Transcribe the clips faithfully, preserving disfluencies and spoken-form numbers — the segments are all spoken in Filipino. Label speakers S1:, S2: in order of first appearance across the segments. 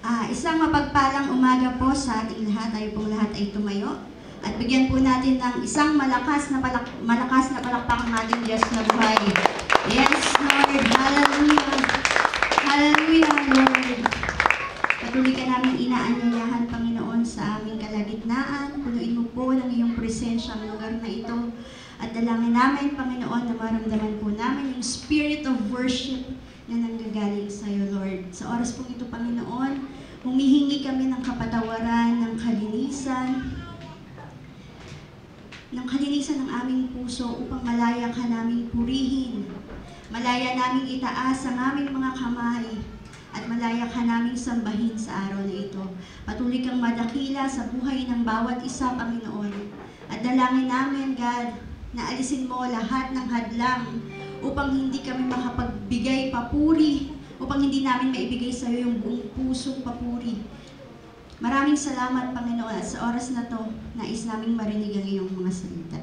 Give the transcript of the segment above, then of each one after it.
S1: Ah, isang mapagpalang umaga po sa ating lahat. Tayo pong lahat ay tumayo. At bigyan po natin ng isang malakas na palak malakas na palakpak ang ating Diyos na buhay. Yes, Lord. Hallelujah. Hallelujah, Lord. Patuloy ka namin inaanyayahan, Panginoon, sa aming kalagitnaan. Punuin mo po ng iyong presensya ang lugar na ito. At dalangin namin, Panginoon, na maramdaman po namin yung spirit of worship na nanggagaling sa iyo, Lord. Sa oras pong ito, Panginoon, humihingi kami ng kapatawaran, ng kalinisan, ng kalinisan ng aming puso upang malaya ka naming purihin. Malaya naming itaas ang aming mga kamay at malaya ka naming sambahin sa araw na ito. Patuloy kang madakila sa buhay ng bawat isa, Panginoon. At dalangin namin, God, na alisin mo lahat ng hadlang upang hindi kami makapagbigay papuri, upang hindi namin maibigay sa iyo yung buong pusong papuri. Maraming salamat, Panginoon, at sa oras na to, nais naming marinig ang iyong mga salita.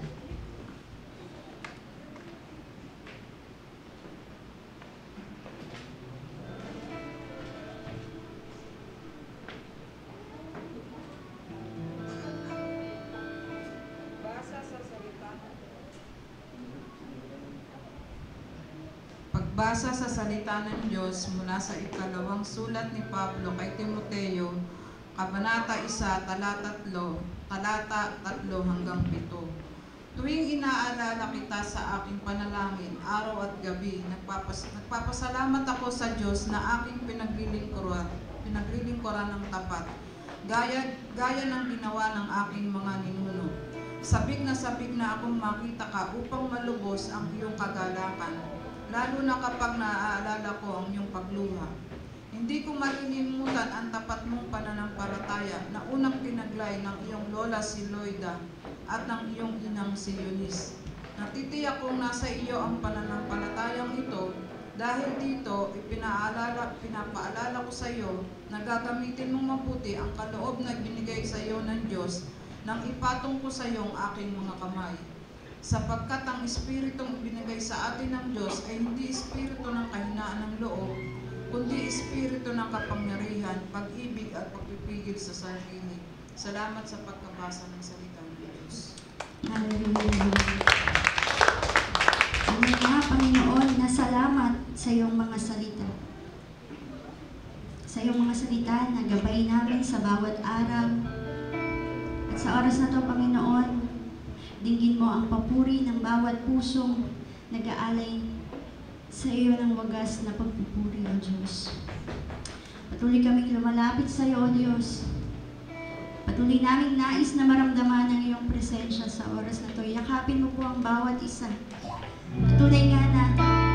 S2: Pagbasa sa salita ng Diyos mula sa ikalawang sulat ni Pablo kay Timoteo, Kabanata isa, talata tatlo, talata tatlo hanggang pito. Tuwing inaalala kita sa aking panalangin, araw at gabi, nagpapas nagpapasalamat ako sa Diyos na aking pinaglilingkuran, pinaglilingkuran ng tapat, gaya, gaya ng ginawa ng aking mga ninuno. Sabik na sabik na akong makita ka upang malubos ang iyong kagalakan, lalo na kapag naaalala ko ang iyong pagluha. Hindi ko malilimutan ang tapat mong pananampalataya na unang pinaglay ng iyong lola si Loida at ng iyong inang si Eunice. Natitiyak kong nasa iyo ang pananampalatayang ito dahil dito ipinaalala, pinapaalala ko sa iyo na gagamitin mong mabuti ang kaloob na binigay sa iyo ng Diyos nang ipatong ko sa iyo ang aking mga kamay. Sapagkat ang espiritong ibinigay sa atin ng Diyos ay hindi espiritu ng kahinaan ng loob, kundi espiritu ng kapangyarihan, pag-ibig at pagpipigil sa sarili. Salamat sa pagkabasa ng salita ng Diyos.
S1: Hallelujah. Amen nga, Panginoon, na salamat sa iyong mga salita. Sa iyong mga salita na gabay namin sa bawat araw. At sa oras na ito, Panginoon, dinggin mo ang papuri ng bawat pusong nag-aalay sa iyo ng wagas na pagpupuri, O Diyos. Patuloy kaming lumalapit sa iyo, O Diyos. Patuloy naming nais na maramdaman ang iyong presensya sa oras na ito. Yakapin mo po ang bawat isa. Tunay nga na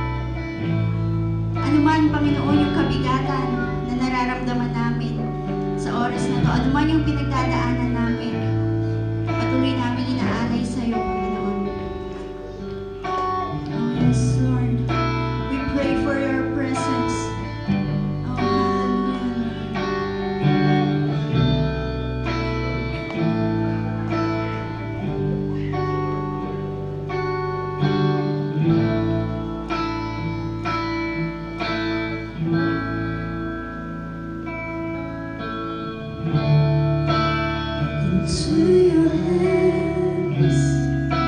S1: anuman, Panginoon, yung kabigatan na nararamdaman namin sa oras na ito, anuman yung pinagdadaanan namin, patuloy namin inaalay sa iyo, Panginoon. Oh, yes, Lord. We pray for your presence. Oh, hallelujah. Into your hands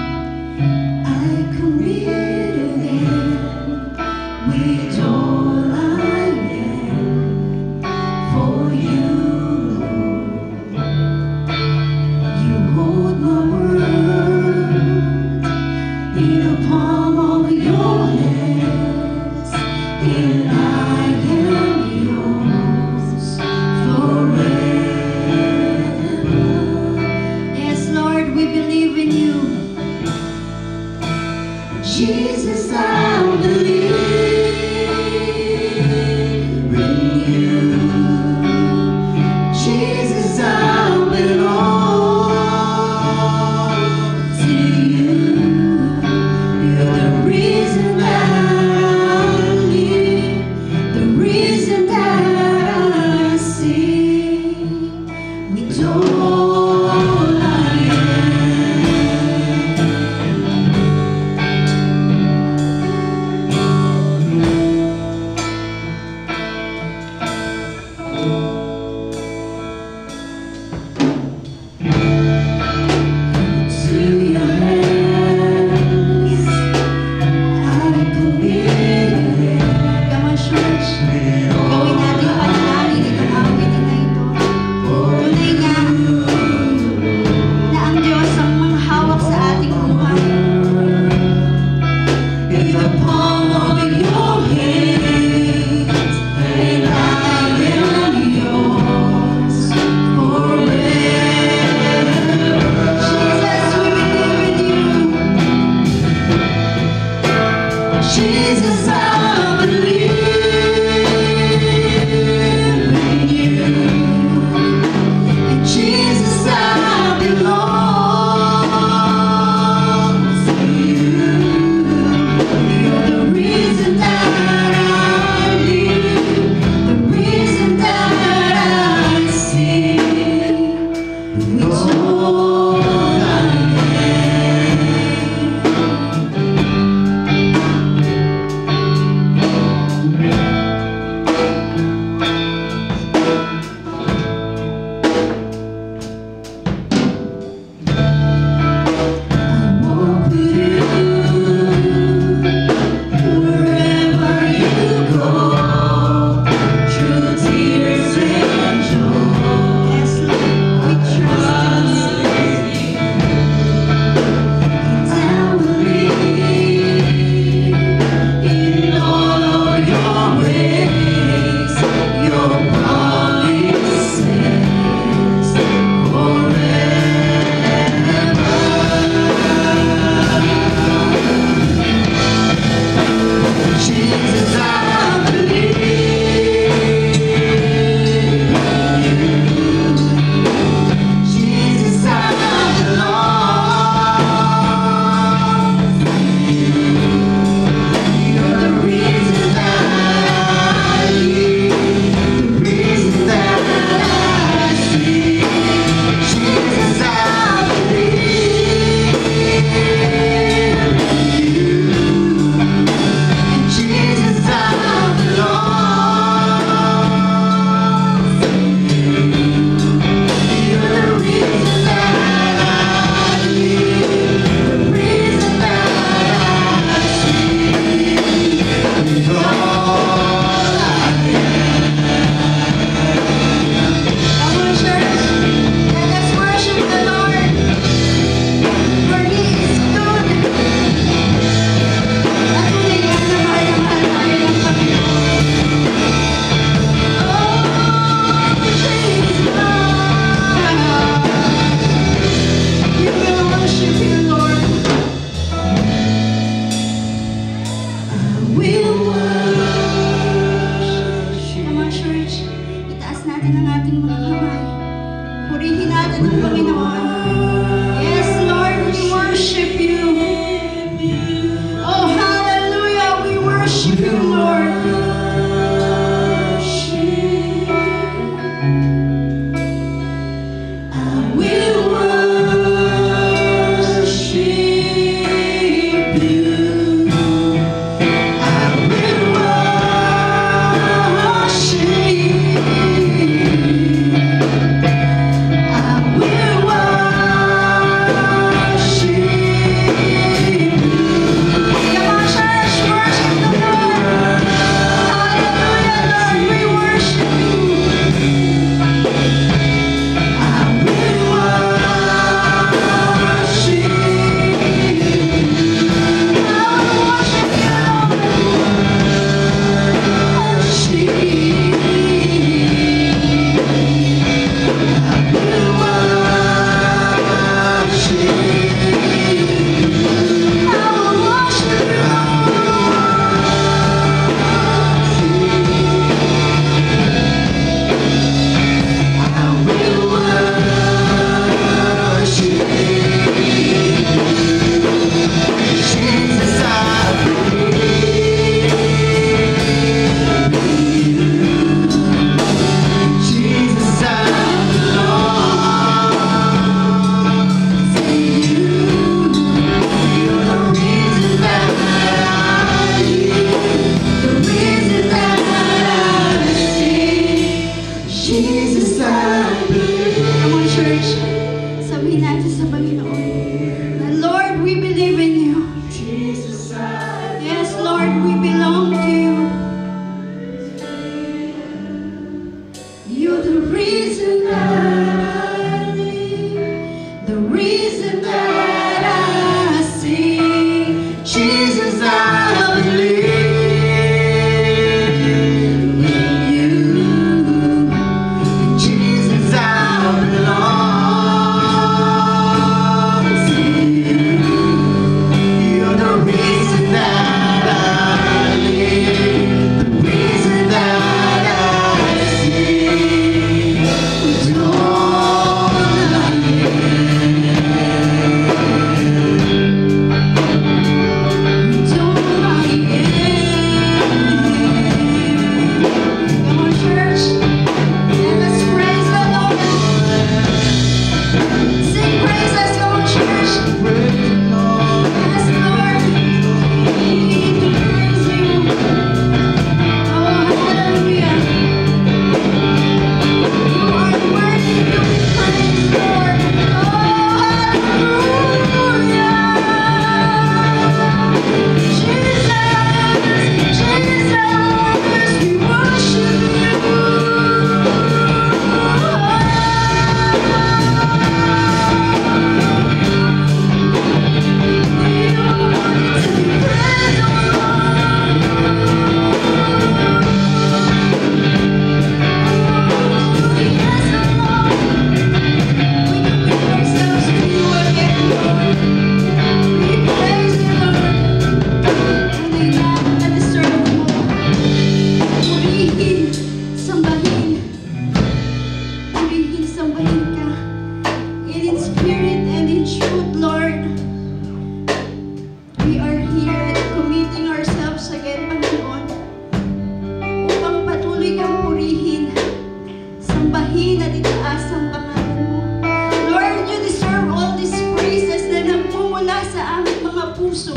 S1: sambahin at itaas ang pangalan mo. Lord, you deserve all these praises na nagmumula sa aming mga puso.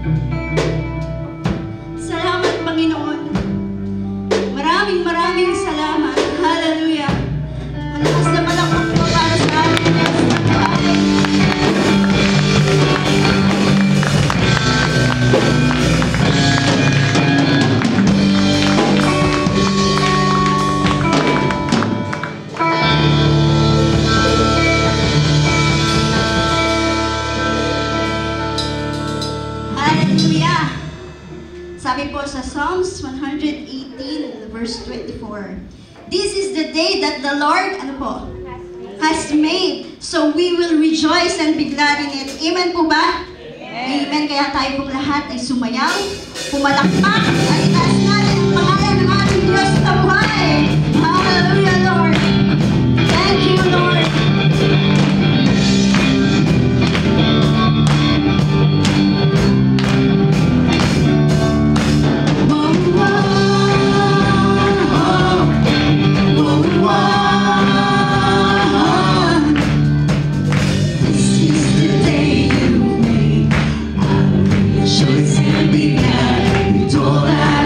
S1: Salamat, Panginoon. Maraming maraming salamat. Hallelujah. Malakas na palakpak po para sa aming Diyos na buhay. Hallelujah. Sabi po sa Psalms one eighteen, verse twenty-four, this is the day that the Lord, ano po, has made, so we will rejoice and be glad in it. Amen po ba? Amen. Amen. Kaya tayo pong lahat ay sumayaw, pumalakpak, at itaas natin ang pangalan ng ating Diyos na buhay. Hallelujah, Lord. Thank you, Lord.
S3: Rejoice and be glad with all that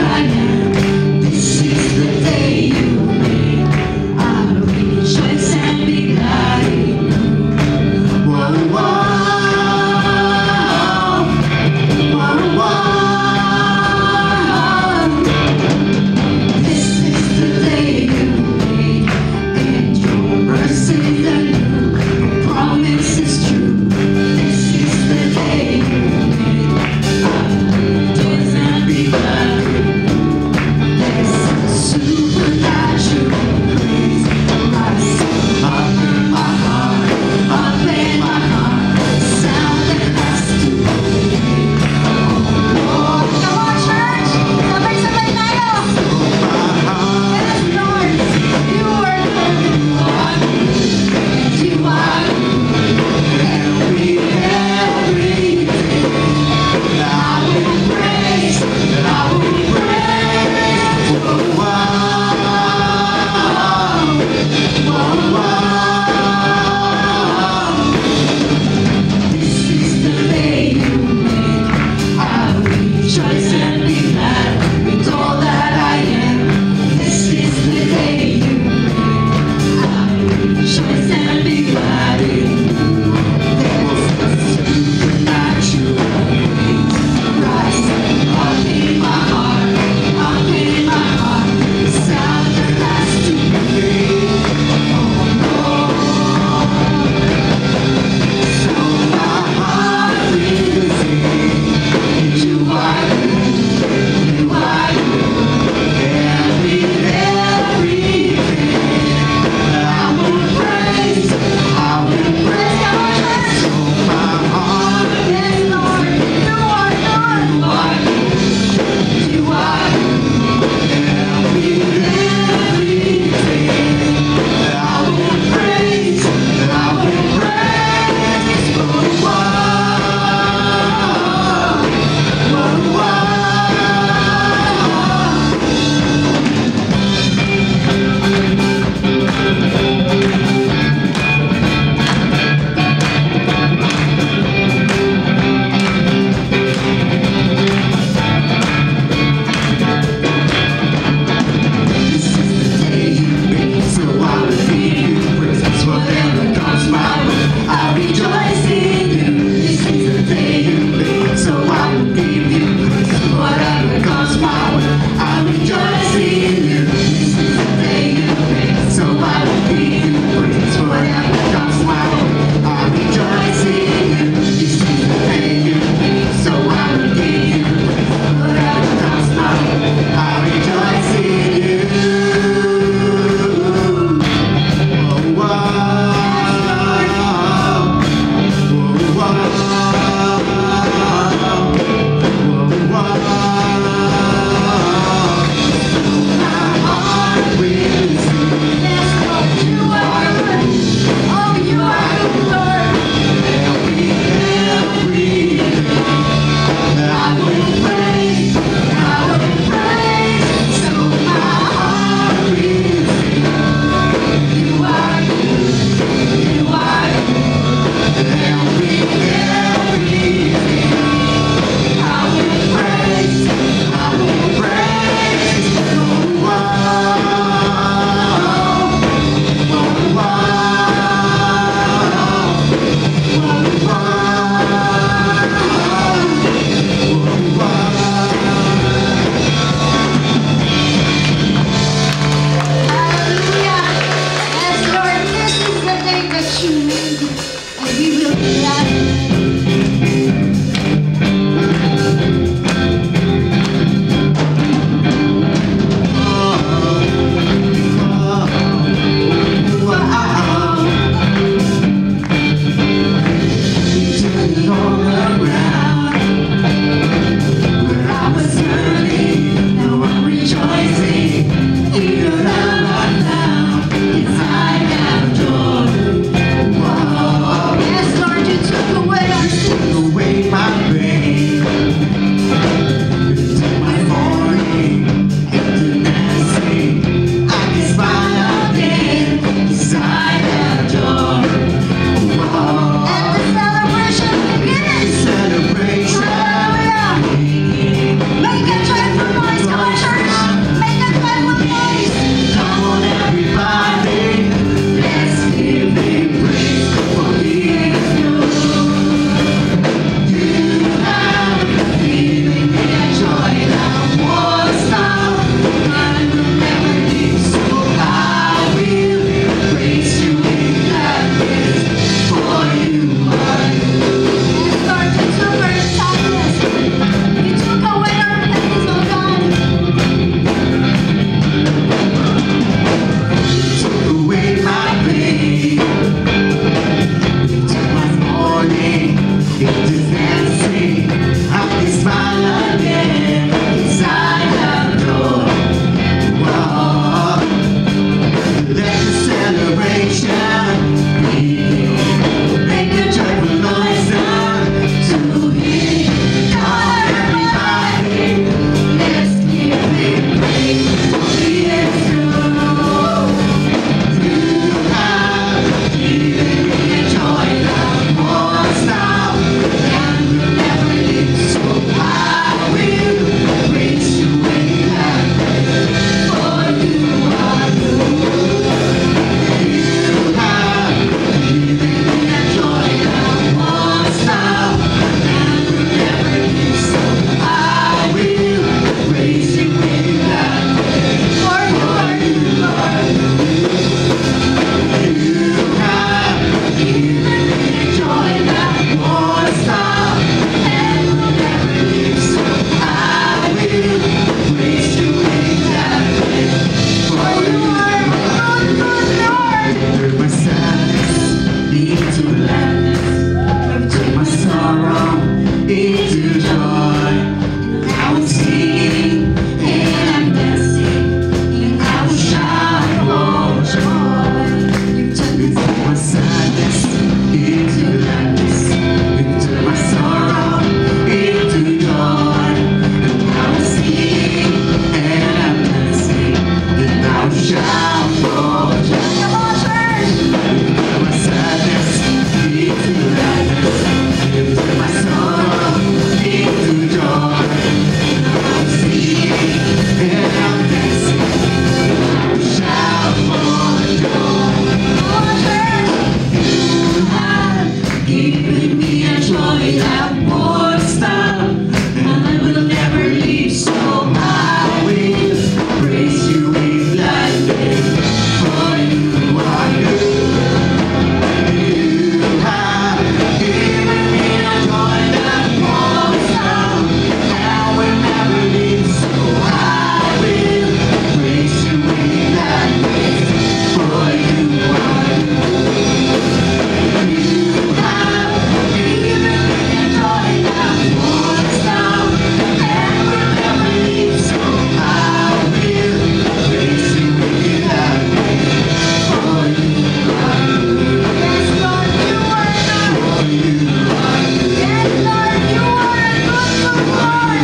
S3: shout for joy.
S1: Come on, church!
S3: My sadness into gladness, into my sorrow, into joy. I'm singing and I'm dancing. Shout for joy.
S1: Come on, church!
S3: You have given me a joy that won't stop. I will never leave, so I will praise you with gladness. For you are good. You have given me a joy that won't stop. I will never leave, so I will praise you with gladness. For you are good. You have given me a joy that won't stop. I will never leave, so I will praise you with gladness. For you are good.
S1: Yes, Lord, you are good.
S3: For you are good.
S1: Yes, Lord, you are a good, good Lord.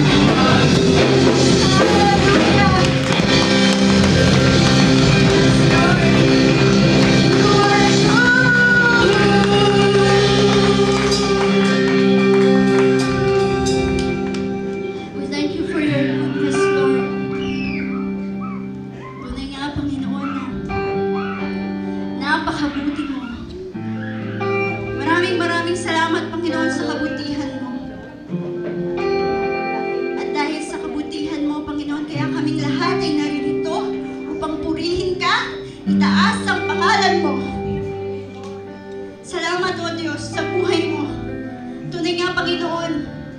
S1: Hallelujah. Yes, Lord, you are good. We thank you for your goodness, Lord. Tunay nga, Panginoon, na napakabuti mo. Maraming maraming salamat, Panginoon, sa kabutihan mo. At dahil sa kabutihan mo, Panginoon, kaya kaming lahat ay naririto upang purihin ka, itaas ang pangalan mo. Salamat, O Diyos, sa buhay mo. Tunay nga, Panginoon,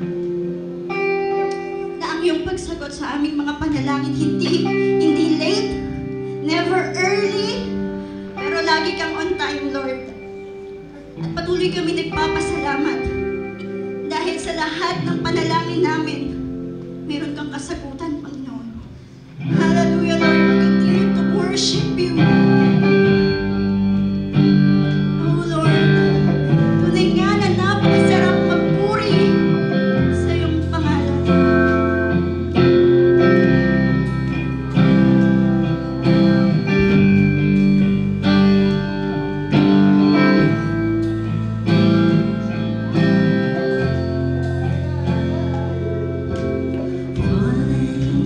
S1: na ang iyong pagsagot sa aming mga panalangin hindi, hindi late, never early, pero lagi kang on time, Lord. At patuloy kami nagpapasalamat dahil sa lahat ng panalangin namin, meron kang kasagutan, Panginoon. Hallelujah, Lord. We continue to worship you. Oh, Lord. Tunay nga na napakasarap magpuri sa iyong pangalan.
S3: Falling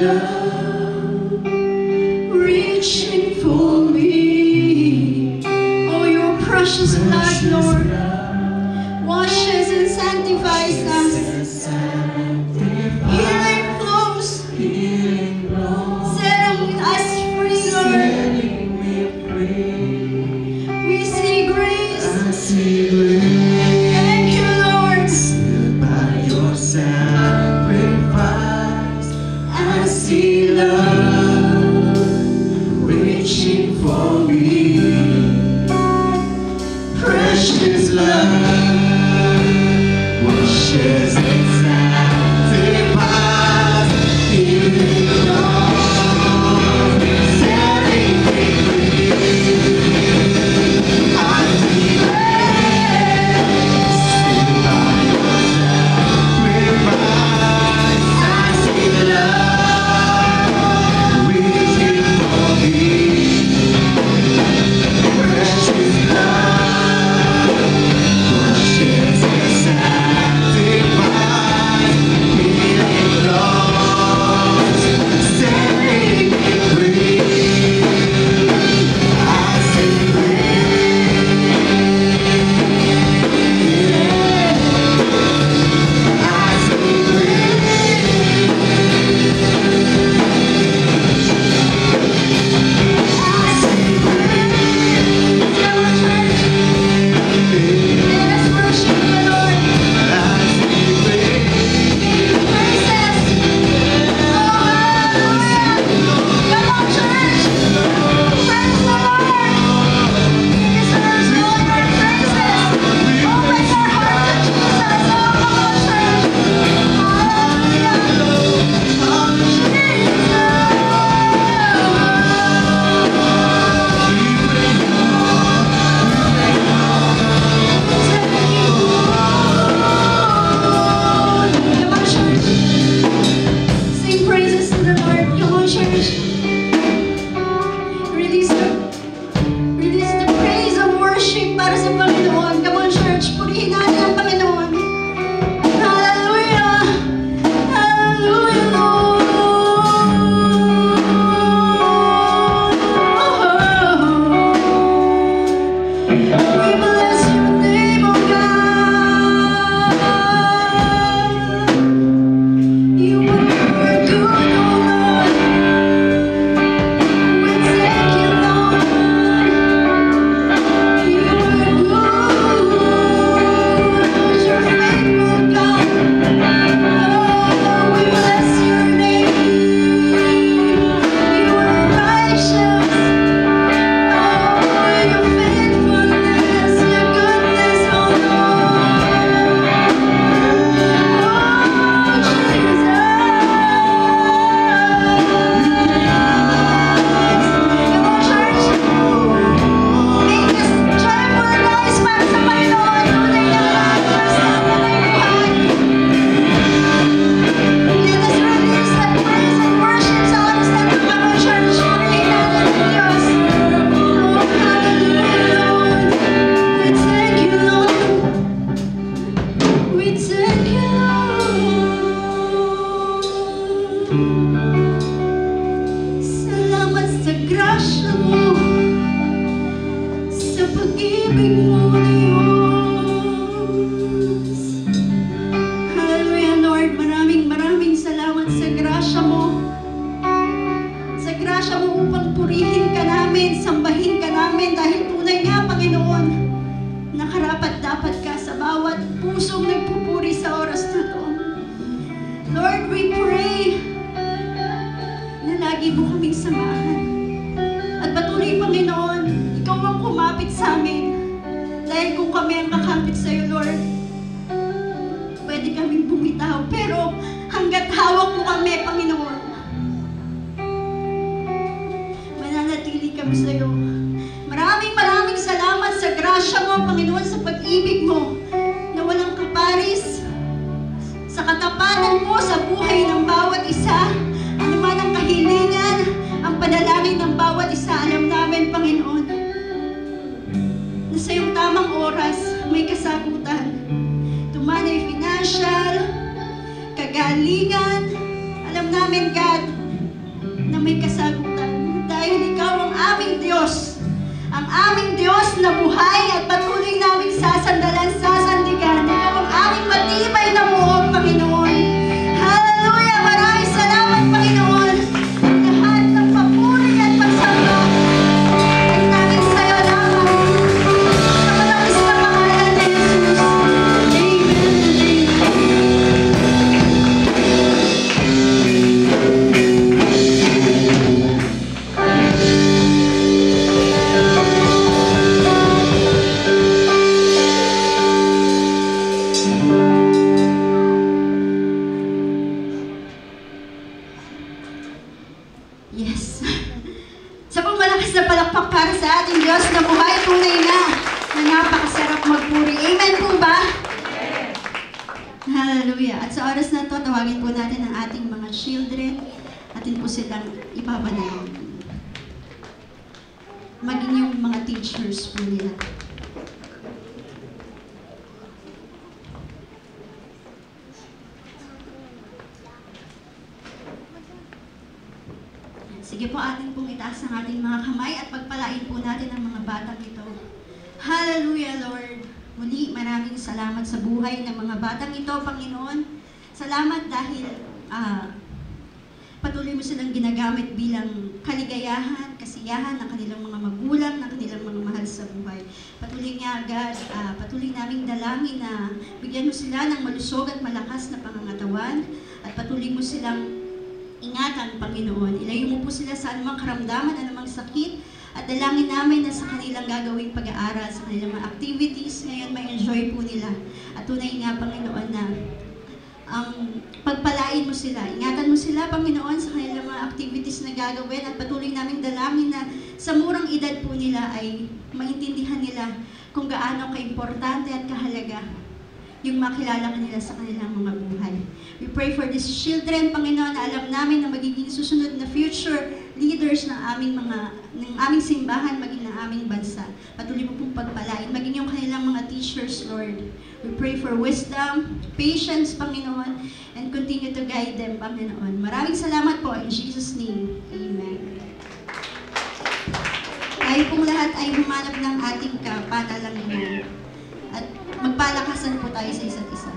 S3: love reaching for me.
S1: Oh, your precious blood, Lord, washes and sanctifies us. Healing flows, setting us free, Lord. We see grace. Thank you, Lord.
S3: By your sacrifice, I see love reaching for me. Precious love washes and sanctifies. Healing flows, setting me free. I see grace by your sacrifice. I see love reaching for me. Precious love washes and sanctifies. Healing flows, setting me free. I see
S1: Let's worship the Lord. Praises. Hallelujah. Come on, church. Praise the Lord. He deserves all your praises. Open your heart to Jesus. Oh, come on, church. Come on, church. Sing praises to the Lord. Come on, church. Release the, release the praise of worship para sa Panginoon. Come on, church. Purihin natin ang Panginoon. Hallelujah. Hallelujah, Lord. We bless your name, oh God. You are good, oh Lord. We thank you, Lord. You are good. You're faithful, God. Oh, we bless your name. You are righteous. Oh, your faithfulness, your goodness, oh Lord. Oh, Jesus. Come on, church. Make this joyful noise para sa Panginoon. Tunay na nagpasama ng buhay. Let us release that praise and worship sa oras na ito, come on, church. Purihin natin ang Diyos. Oh, hallelujah, Lord. We thank you, Lord. We thank you, Lord. Salamat sa grasya mo, sa pag-ibig mo, Diyos. Hallelujah, Lord. Maraming maraming salamat sa grasya mo. Sa grasya mo upang purihin ka namin, sambahin ka namin dahil tunay nga, Panginoon, nakarapat-dapat ka sa bawat pusong nagpupuri sa oras na to. Lord, we pray na lagi mo kaming samahan. At patuloy, Panginoon, ikaw ang kumapit sa amin. Dahil kung kami ang kakapit sa iyo, Lord, pwede kaming bumitaw. Pero hanggat hawak mo kami, Panginoon, mananatili kami sa iyo. Maraming maraming salamat sa grasya mo, Panginoon, sa pag-ibig mo na walang kaparis, sa katapatan mo sa buhay ng bawat isa, ano man ang kahilingan, ang panalangin ng bawat isa, alam namin, Panginoon, na sa iyong tamang oras may kasagutan. Tuman ay financial, kagalingan, alam namin, God, aming Diyos na buhay at patuloy naming sasandalan, sasandigan. Ikaw ang aming matibay na buhok, Panginoon. Hallelujah! Maraming salamat, Panginoon. Lahat ng papuri at pagsamba ay namin sa'yo lamang. Sa malakis na pangalan ni Jesus. Yes. Sa pong malakas na palakpak para sa ating Diyos na buhay, tunay na na napakasarap magpuri. Amen po ba? Hallelujah. At sa oras na to, tawagin po natin ang ating mga children. Atin po silang ipapanalangin. Maging yung mga teachers po nila. Sige po, atin pong itaas ang ating mga kamay at pagpalain po natin ang mga batang ito. Hallelujah, Lord! Muli, maraming salamat sa buhay ng mga batang ito, Panginoon. Salamat dahil uh, patuloy mo silang ginagamit bilang kaligayahan, kasiyahan ng kanilang mga magulang, ng kanilang mga mahal sa buhay. Patuloy nga, God, uh, patuloy naming dalangin na bigyan mo sila ng malusog at malakas na pangangatawan at patuloy mo silang ingatan, Panginoon. Ilayo mo po sila sa anumang karamdaman, anumang sakit, at dalangin namin na sa kanilang gagawing pag-aaral, sa kanilang mga activities, ngayon may enjoy po nila. At tunay nga, Panginoon, na um, pagpalain mo sila. Ingatan mo sila, Panginoon, sa kanilang mga activities na gagawin at patuloy naming dalangin na sa murang edad po nila ay maintindihan nila kung gaano kaimportante at kahalaga yung makilala kanila sa kanilang mga buhay. We pray for these children, Panginoon, na alam namin na magiging susunod na future leaders ng aming mga ng aming simbahan, maging ng aming bansa. Patuloy mo pong pagpalain, maging yung kanilang mga teachers, Lord. We pray for wisdom, patience, Panginoon, and continue to guide them, Panginoon. Maraming salamat po in Jesus' name. Amen. Tayo pong lahat ay humanap ng ating kapanalanginan. At magpalakasan po tayo sa isa't isa.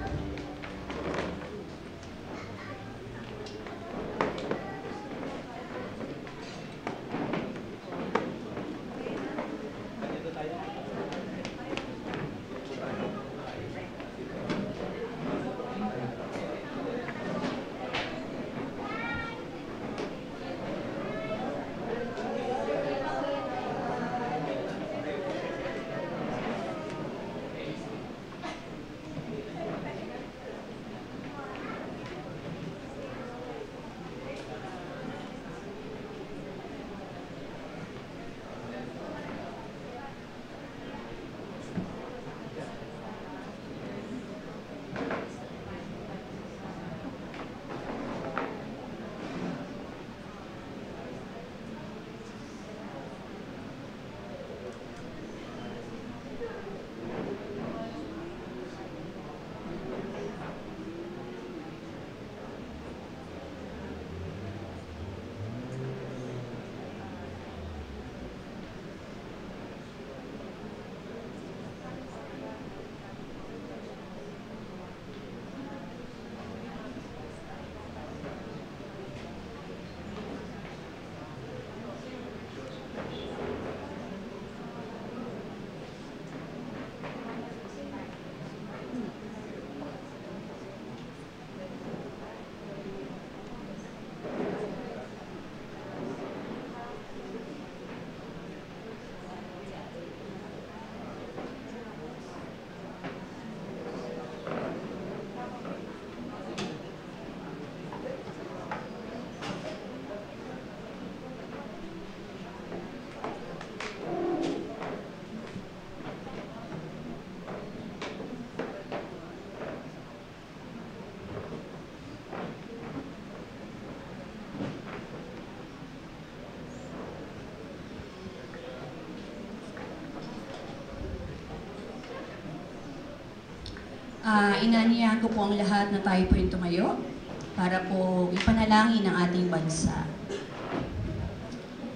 S4: Uh, inaniyahan ko po ang lahat na tayo po yung tumayo para po ipanalangin ang ating bansa.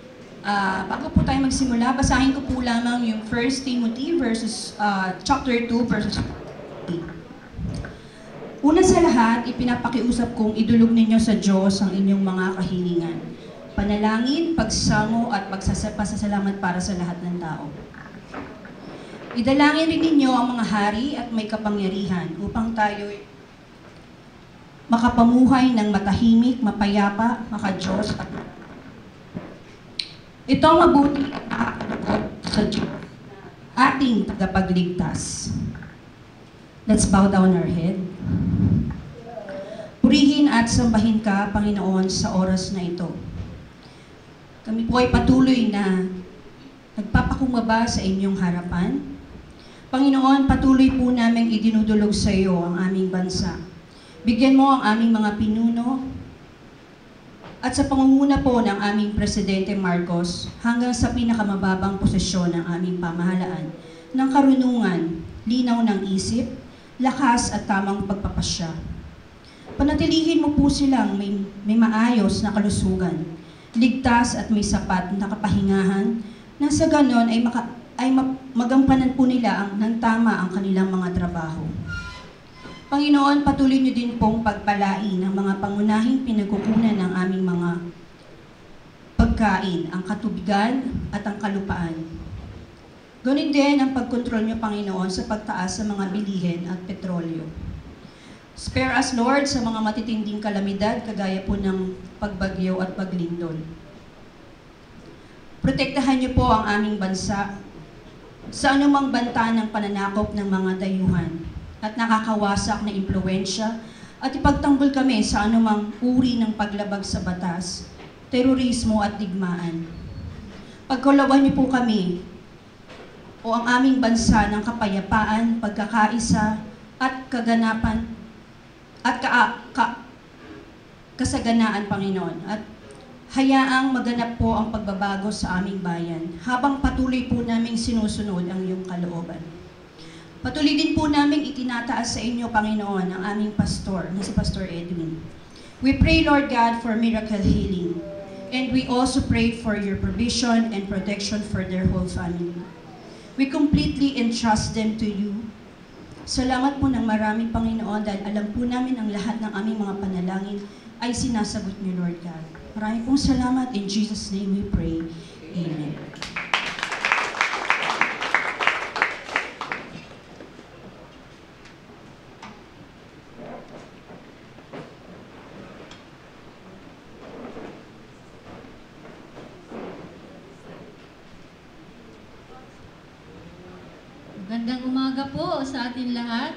S4: Ah, bago po tayo magsimula, basahin ko po lamang yung First Timothy verses, ah, chapter two, verses eight. Una sa lahat, ipinapakiusap kong idulog ninyo sa Diyos ang inyong mga kahilingan, panalangin, pagsamo at pagsasalamat para sa lahat ng tao. Idalangin rin ninyo ang mga hari at may kapangyarihan upang tayo makapamuhay ng matahimik, mapayapa, makadiyos at ito ang mabuti at sa Diyos, ating tagapagligtas. Let's bow down our head. Purihin at sambahin ka, Panginoon, sa oras na ito. Kami po ay patuloy na nagpapakumbaba sa inyong harapan. Panginoon, patuloy po namin idinudulog sa iyo ang aming bansa. Bigyan mo ang aming mga pinuno at sa pangunguna po ng aming Presidente Marcos hanggang sa pinakamababang posisyon ng aming pamahalaan ng karunungan, linaw ng isip, lakas at tamang pagpapasya. Panatilihin mo po silang may, may maayos na kalusugan, ligtas at may sapat na kapahingahan na sa ganon ay, maka, ay magampanan po nila ang, ng tama ang kanilang mga trabaho. Panginoon, patuloy niyo din pong pagpalain ang mga pangunahing pinagkukunan ng aming mga pagkain, ang katubigan at ang kalupaan. Ganun din ang pagkontrol niyo, Panginoon, sa pagtaas sa mga bilihin at petrolyo. Spare us, Lord, sa mga matitinding kalamidad kagaya po ng pagbagyo at paglindol. Protektahan niyo po ang aming bansa sa anumang banta ng pananakop ng mga dayuhan at nakakawasak na impluensya at ipagtanggol kami sa anumang uri ng paglabag sa batas, terorismo at digmaan. Pagkulawan niyo po kami o ang aming bansa ng kapayapaan, pagkakaisa at kaganapan at ka, ka, kasaganaan, Panginoon. At hayaang maganap po ang pagbabago sa aming bayan habang patuloy po naming sinusunod ang iyong kalooban. Patuloy din po namin itinataas sa inyo, Panginoon, ang aming pastor, na si Pastor Edwin. We pray, Lord God, for miracle healing. And we also pray for your provision and protection for their whole family. We completely entrust them to you. Salamat po ng maraming, Panginoon, dahil alam po namin ang lahat ng aming mga panalangin ay sinasagot niyo, Lord God. Maraming pong salamat. In Jesus' name we pray. Amen.
S5: Magandang umaga po sa atin lahat.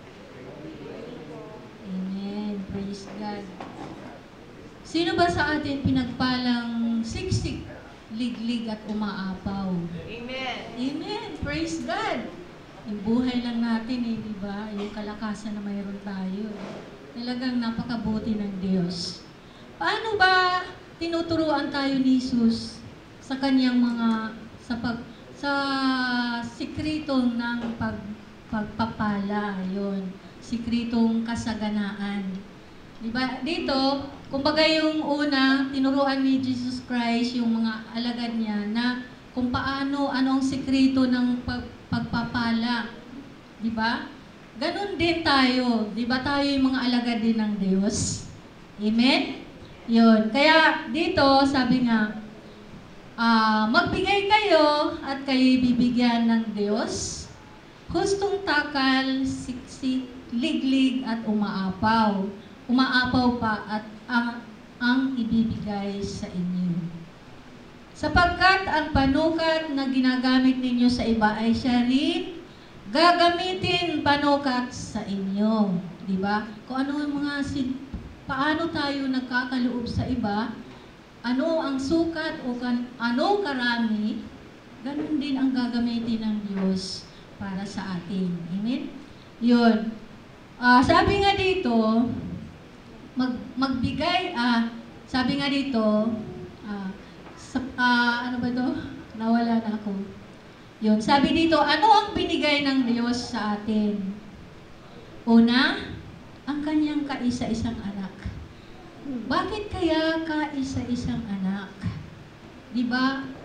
S5: Amen. Praise God. Sino ba sa atin pinagpalang siksik, liglig at umaapaw?
S6: Amen.
S5: Amen. Praise God. Yung buhay lang natin eh, di ba? Yung kalakasan na mayroon tayo. Talagang napakabuti ng Diyos. Paano ba tinuturuan tayo ni Jesus sa kanyang mga, sa pag, sa sikretong ng pag, pagpapala, yun. Sikretong kasaganaan. Diba? Dito, kumbaga yung una, tinuruan ni Jesus Christ yung mga alagad niya na kung paano, anong sikreto ng pag, pagpapala. Diba? Ganon din tayo. Diba tayo yung mga alagad din ng Diyos? Amen? Yun. Kaya dito, sabi nga, Uh, magbigay kayo at kayo bibigyan ng Diyos. Hustong takal, siksik, liglig at umaapaw. Umaapaw pa at ang, ang ibibigay sa inyo. Sapagkat ang panukat na ginagamit ninyo sa iba ay siya rin gagamitin panukat sa inyo. Diba? Kung ano yung mga, paano tayo nagkakaloob sa iba, ano ang sukat o kan, ano karami, ganun din ang gagamitin ng Diyos para sa atin. Amen? Yun. Uh, sabi nga dito, mag, magbigay, uh, sabi nga dito, uh, sa, uh, ano ba ito? Nawala na ako. Yun. Sabi dito, ano ang binigay ng Diyos sa atin? Una, ang kanyang kaisa-isang anak. Bakit kaya ka isa-isang anak? Di ba?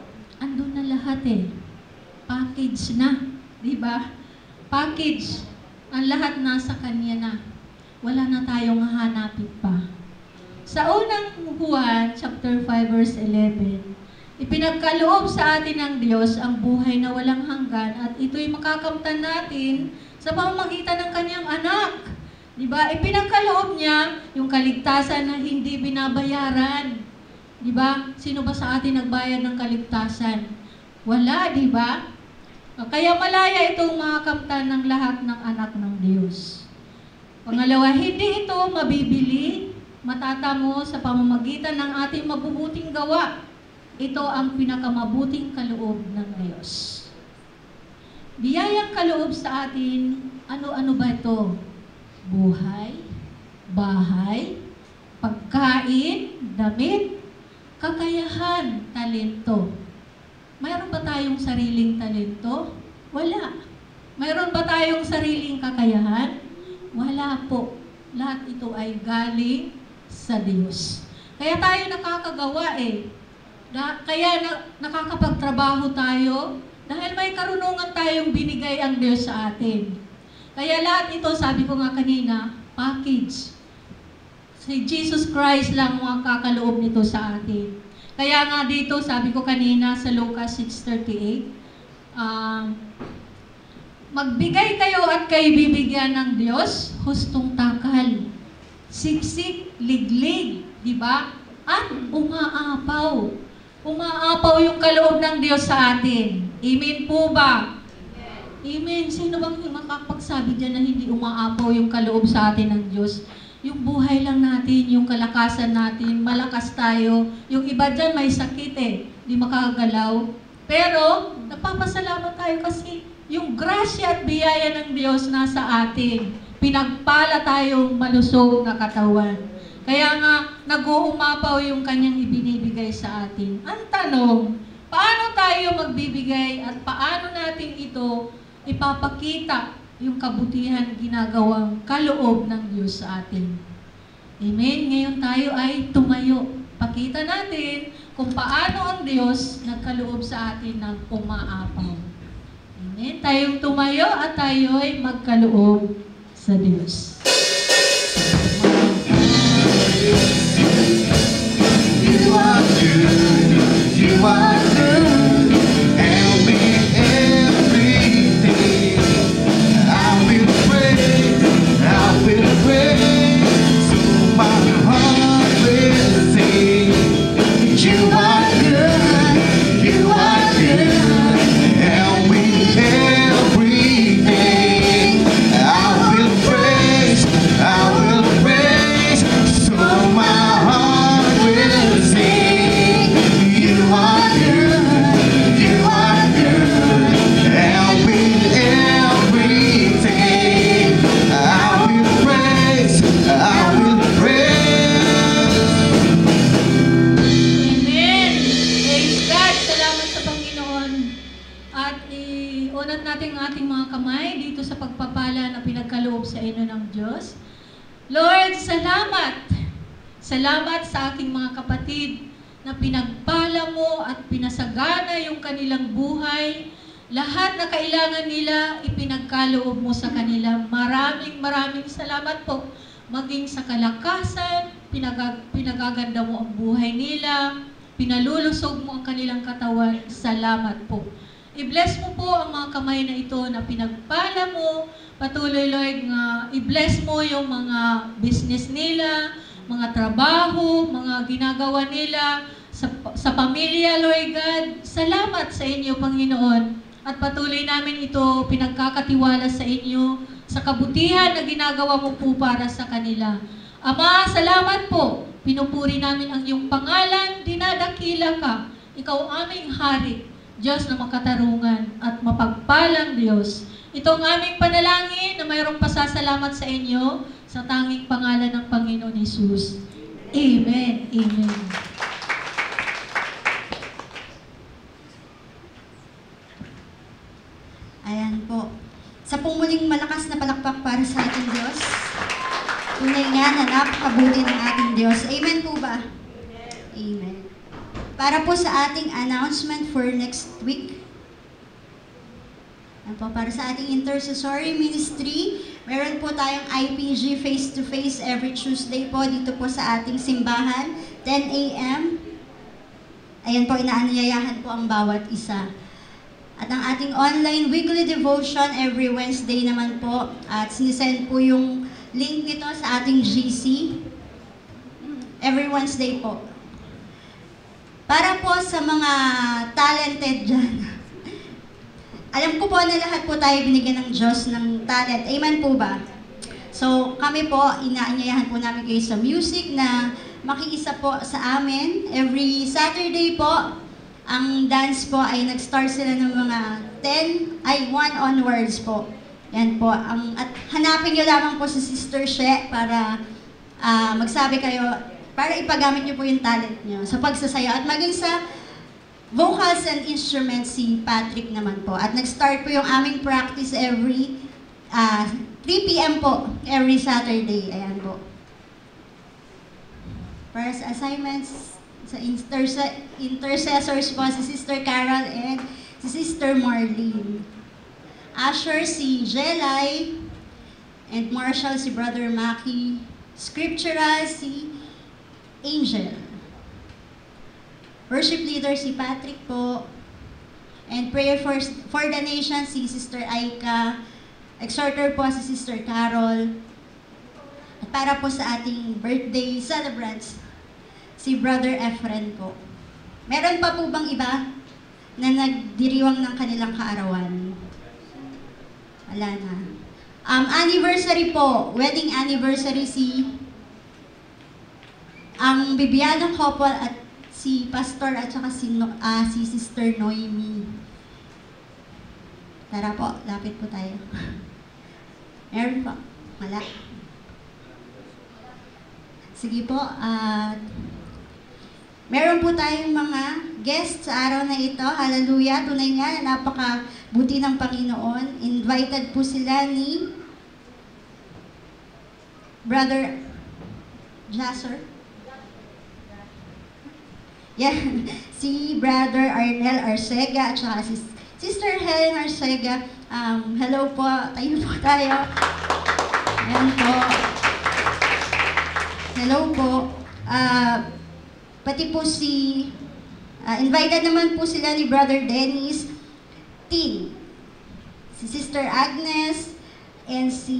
S5: andun na lahat eh. Package na, di ba? Package. Ang lahat nasa Kanya na. Wala na tayong hahanapin pa. Sa unang Juan, chapter five, verse eleven, ipinagkaloob sa atin ng Diyos ang buhay na walang hanggan at ito'y makakamtan natin sa pamamagitan ng Kanyang anak. Diba? Ipinagkaloob niya yung kaligtasan na hindi binabayaran. Diba? Sino ba sa atin nagbayad ng kaligtasan? Wala, diba? Kaya malaya itong makakamtan ng lahat ng anak ng Diyos. Pangalawa, hindi ito mabibili, matatamo sa pamamagitan ng ating mabubuting gawa. Ito ang pinakamabuting kaloob ng Diyos. Biyayang kaloob sa atin, ano-ano ba ito? Buhay, bahay, pagkain, damit, kakayahan, talento. Mayroon ba tayong sariling talento? Wala. Mayroon ba tayong sariling kakayahan? Wala po. Lahat ito ay galing sa Diyos. Kaya tayo nakakagawa eh. Da, kaya na, nakakapagtrabaho tayo dahil may karunungan tayong binigay ang Diyos sa atin. Kaya lahat ito, sabi ko nga kanina, package. Si Jesus Christ lang ang kakaloob nito sa atin. Kaya nga dito, sabi ko kanina sa Lucas six thirty-eight, uh, magbigay kayo at kayo bibigyan ng Diyos, hustong takal, siksik, liglig, di ba? At umaapaw. Umaapaw yung kaloob ng Diyos sa atin. Amen po ba? Amen. Sino bang makapagsabi dyan na hindi umaapaw yung kaloob sa atin ng Diyos? Yung buhay lang natin, yung kalakasan natin, malakas tayo. Yung iba dyan may sakit eh, di makagalaw. Pero, nagpapasalamat tayo kasi yung grasya at biyaya ng Diyos nasa atin. Pinagpala tayong malusog na katawan. Kaya nga, nag-uumapaw yung kanyang ibinibigay sa atin. Ang tanong, paano tayo magbibigay at paano natin ito ipapakita yung kabutihan ginagawang kaloob ng Diyos sa atin? Amen? Ngayon tayo ay tumayo. Pakita natin kung paano ang Diyos nagkaloob sa atin ng umaapaw. Amen? Tayong tumayo at tayo ay magkaloob sa Diyos.
S3: You are good, you are good, and me everything. I will pray, I will pray, so my heart will sing. You are good, you are good, and me everything. I will praise, I will praise, so my heart will sing. You are good, you are good, and with everything, I will praise, I will praise.
S5: Amen. Praise God. Salamat sa Panginoon. At iunat natin ang ating mga kamay dito sa pagpapala na pinagkaloob sa inyo ng Diyos. Lord, salamat. Salamat sa aking mga kapatid na pinagpala mo at pinasagana yung kanilang buhay. Lahat na kailangan nila, ipinagkaloob mo sa kanila. Maraming maraming salamat po. Maging sa kalakasan, pinag pinagaganda mo ang buhay nila, pinalulusog mo ang kanilang katawan. Salamat po. I-bless mo po ang mga kamay na ito na pinagpala mo. Patuloy, Lord, nga i-bless mo yung mga business nila, mga trabaho, mga ginagawa nila sa, sa pamilya, Lord God. Salamat sa inyo, Panginoon. At patuloy namin ito pinagkakatiwala sa inyo sa kabutihan na ginagawa mo po para sa kanila. Ama, salamat po. Pinupuri namin ang iyong pangalan, dinadakila ka. Ikaw aming hari, Diyos na makatarungan at mapagpalang Diyos. Ito ang aming panalangin na mayroong pasasalamat sa inyo sa tanging pangalan ng Panginoon Hesus. Amen. Amen.
S1: Ayan po. Sa pumuling malakas na palakpak para sa ating Diyos. Tunay nga na napakabuti ng ating Diyos. Amen po ba? Amen. Para po sa ating announcement for next week, yan po, para sa ating intercessory ministry, meron po tayong I P G face-to-face every Tuesday po dito po sa ating simbahan, ten A M Ayan po, inaanyayahan po ang bawat isa. At ang ating online weekly devotion every Wednesday naman po, at sinisend po yung link nito sa ating G C every Wednesday po. Para po sa mga talented dyan, alam ko po na lahat po tayo binigyan ng Diyos ng talent. Amen po ba? So kami po, inaanyayahan po namin kayo sa music na makiisa po sa amin. Every Saturday po, ang dance po ay nag-start sila ng mga ten, ay one onwards po. Yan po. Ang, at hanapin nyo lamang po si Sister She para uh, magsabi kayo, para ipagamit nyo po yung talent nyo sa pagsasayaw. At maging sa vocals and instruments si Patrick naman po. At nag-start po yung aming practice every uh, three P M po, every Saturday. Ayan po. Para sa assignments, sa interse- intercessors po, si Sister Carol and si Sister Marlene. Asher, si Jelay, and Marshall, si Brother Maki. Scriptural, si Angel. Worship leader, si Patrick po. And prayer for, for the nation, si Sister Aika. Exhorter po, si Sister Carol. At para po sa ating birthday celebrants, si Brother Efren po. Meron pa po bang iba na nagdiriwang ng kanilang kaarawan? Wala na. Um, anniversary po, wedding anniversary si ang Bibianang couple at si Pastor at saka si, no, uh, si Sister Noemi. Tara po, lapit po tayo. Meron po. Wala. Sige po, at uh, meron po tayong mga guests sa araw na ito. Hallelujah. Tunay nga na napakabuti ng Panginoon. Invited po sila ni Brother Jasser. Yan. Si Brother Arnel Arcega at saka si Sister Helen Arcega. Um, hello po. Tayo po tayo. Yan po. Hello po. Uh, Pati po si, uh, invited naman po sila ni Brother Dennis, Tin, si Sister Agnes, and si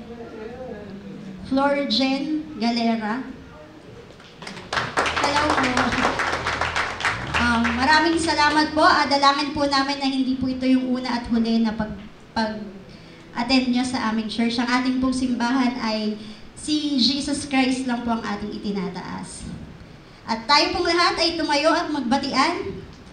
S1: Florgen Galera. Hello po. Um, maraming salamat po. Adalangin po namin na hindi po ito yung una at huli na pag, pag-attend nyo sa aming church. Ang ating pong simbahan ay si Jesus Christ lang po ang ating itinataas. At tayo pong lahat ay tumayo at magbatian.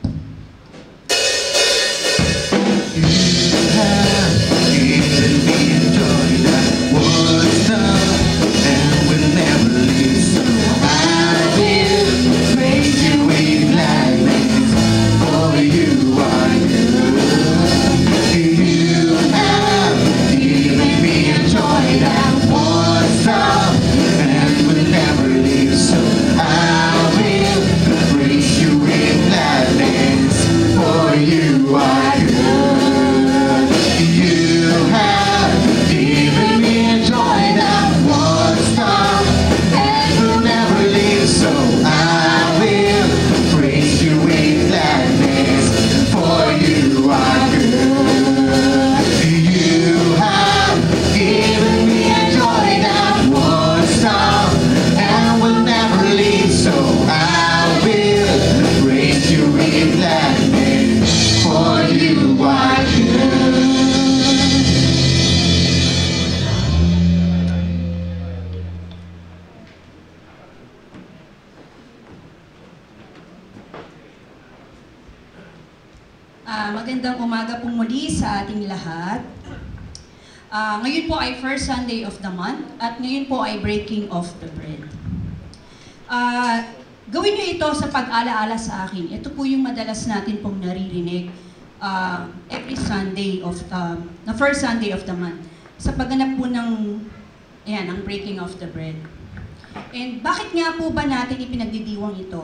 S4: Uh, magandang umaga po muli sa ating lahat. Uh, ngayon po ay first Sunday of the month at ngayon po ay breaking of the bread. Uh, gawin niyo ito sa pag-alaala sa akin. Ito po yung madalas natin pong naririnig uh, every Sunday of the, na first Sunday of the month. Sa pagganap po ng, ayan, ang breaking of the bread. And bakit nga po ba natin ipinagdidiwang ito? At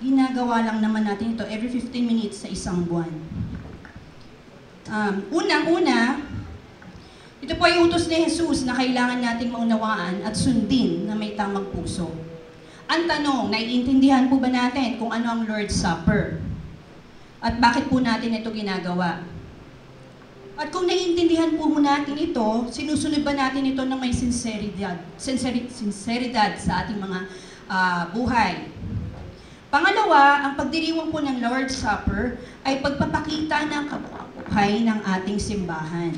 S4: ginagawa lang naman natin ito every fifteen minutes sa isang buwan. Um, Unang-una, ito po ay utos ni Jesus na kailangan nating maunawaan at sundin na may tamang puso. Ang tanong, naiintindihan po ba natin kung ano ang Lord's Supper? At bakit po natin ito ginagawa? At kung naiintindihan po natin ito, sinusunod ba natin ito ng may sinseridad, sinceri- sinseridad sa ating mga uh, buhay? Pangalawa, ang pagdiriwang po ng Lord's Supper ay pagpapakita ng kabuhay ng ating simbahan.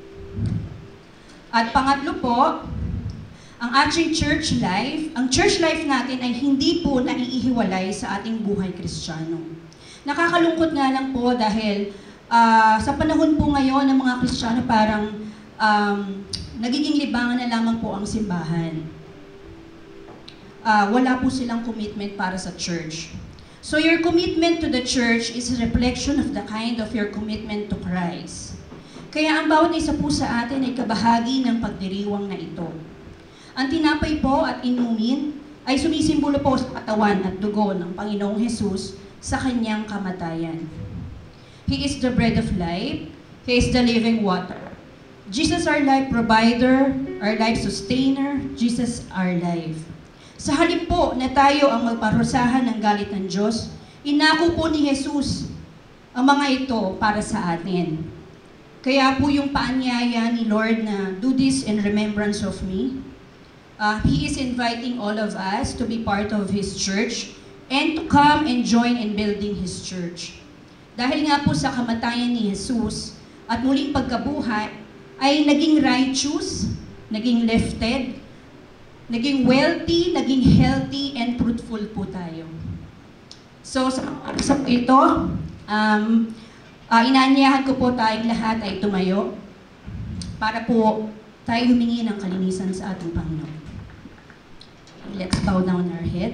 S4: At pangatlo po, ang ating church life, ang church life natin ay hindi po naiihiwalay sa ating buhay Kristiyano. Nakakalungkot nga lang po dahil uh, sa panahon po ngayon ng mga Kristiyano parang um, nagiging libangan na lamang po ang simbahan. Uh, wala po silang commitment para sa church. So your commitment to the church is a reflection of the kind of your commitment to Christ. Kaya ang bawat isa po sa atin ay kabahagi ng pagdiriwang na ito. Ang tinapay po at inumin ay sumisimbolo po sa katawan at dugo ng Panginoong Hesus sa kanyang kamatayan. He is the bread of life. He is the living water. Jesus our life provider, our life sustainer, Jesus our life. Sa halip po na tayo ang magparusahan ng galit ng Diyos, inako po ni Jesus ang mga ito para sa atin. Kaya po yung paanyaya ni Lord na do this in remembrance of me. Uh, He is inviting all of us to be part of His church and to come and join in building His church. Dahil nga po sa kamatayan ni Jesus at muling pagkabuhay, ay naging righteous, naging lifted, naging wealthy, naging healthy, and fruitful po tayo. So, sa, sa ito, um, uh, inaanyahan ko po tayong lahat ay tumayo para po tayo humingi ng kalinisan sa ating Panginoon. Let's bow down our head.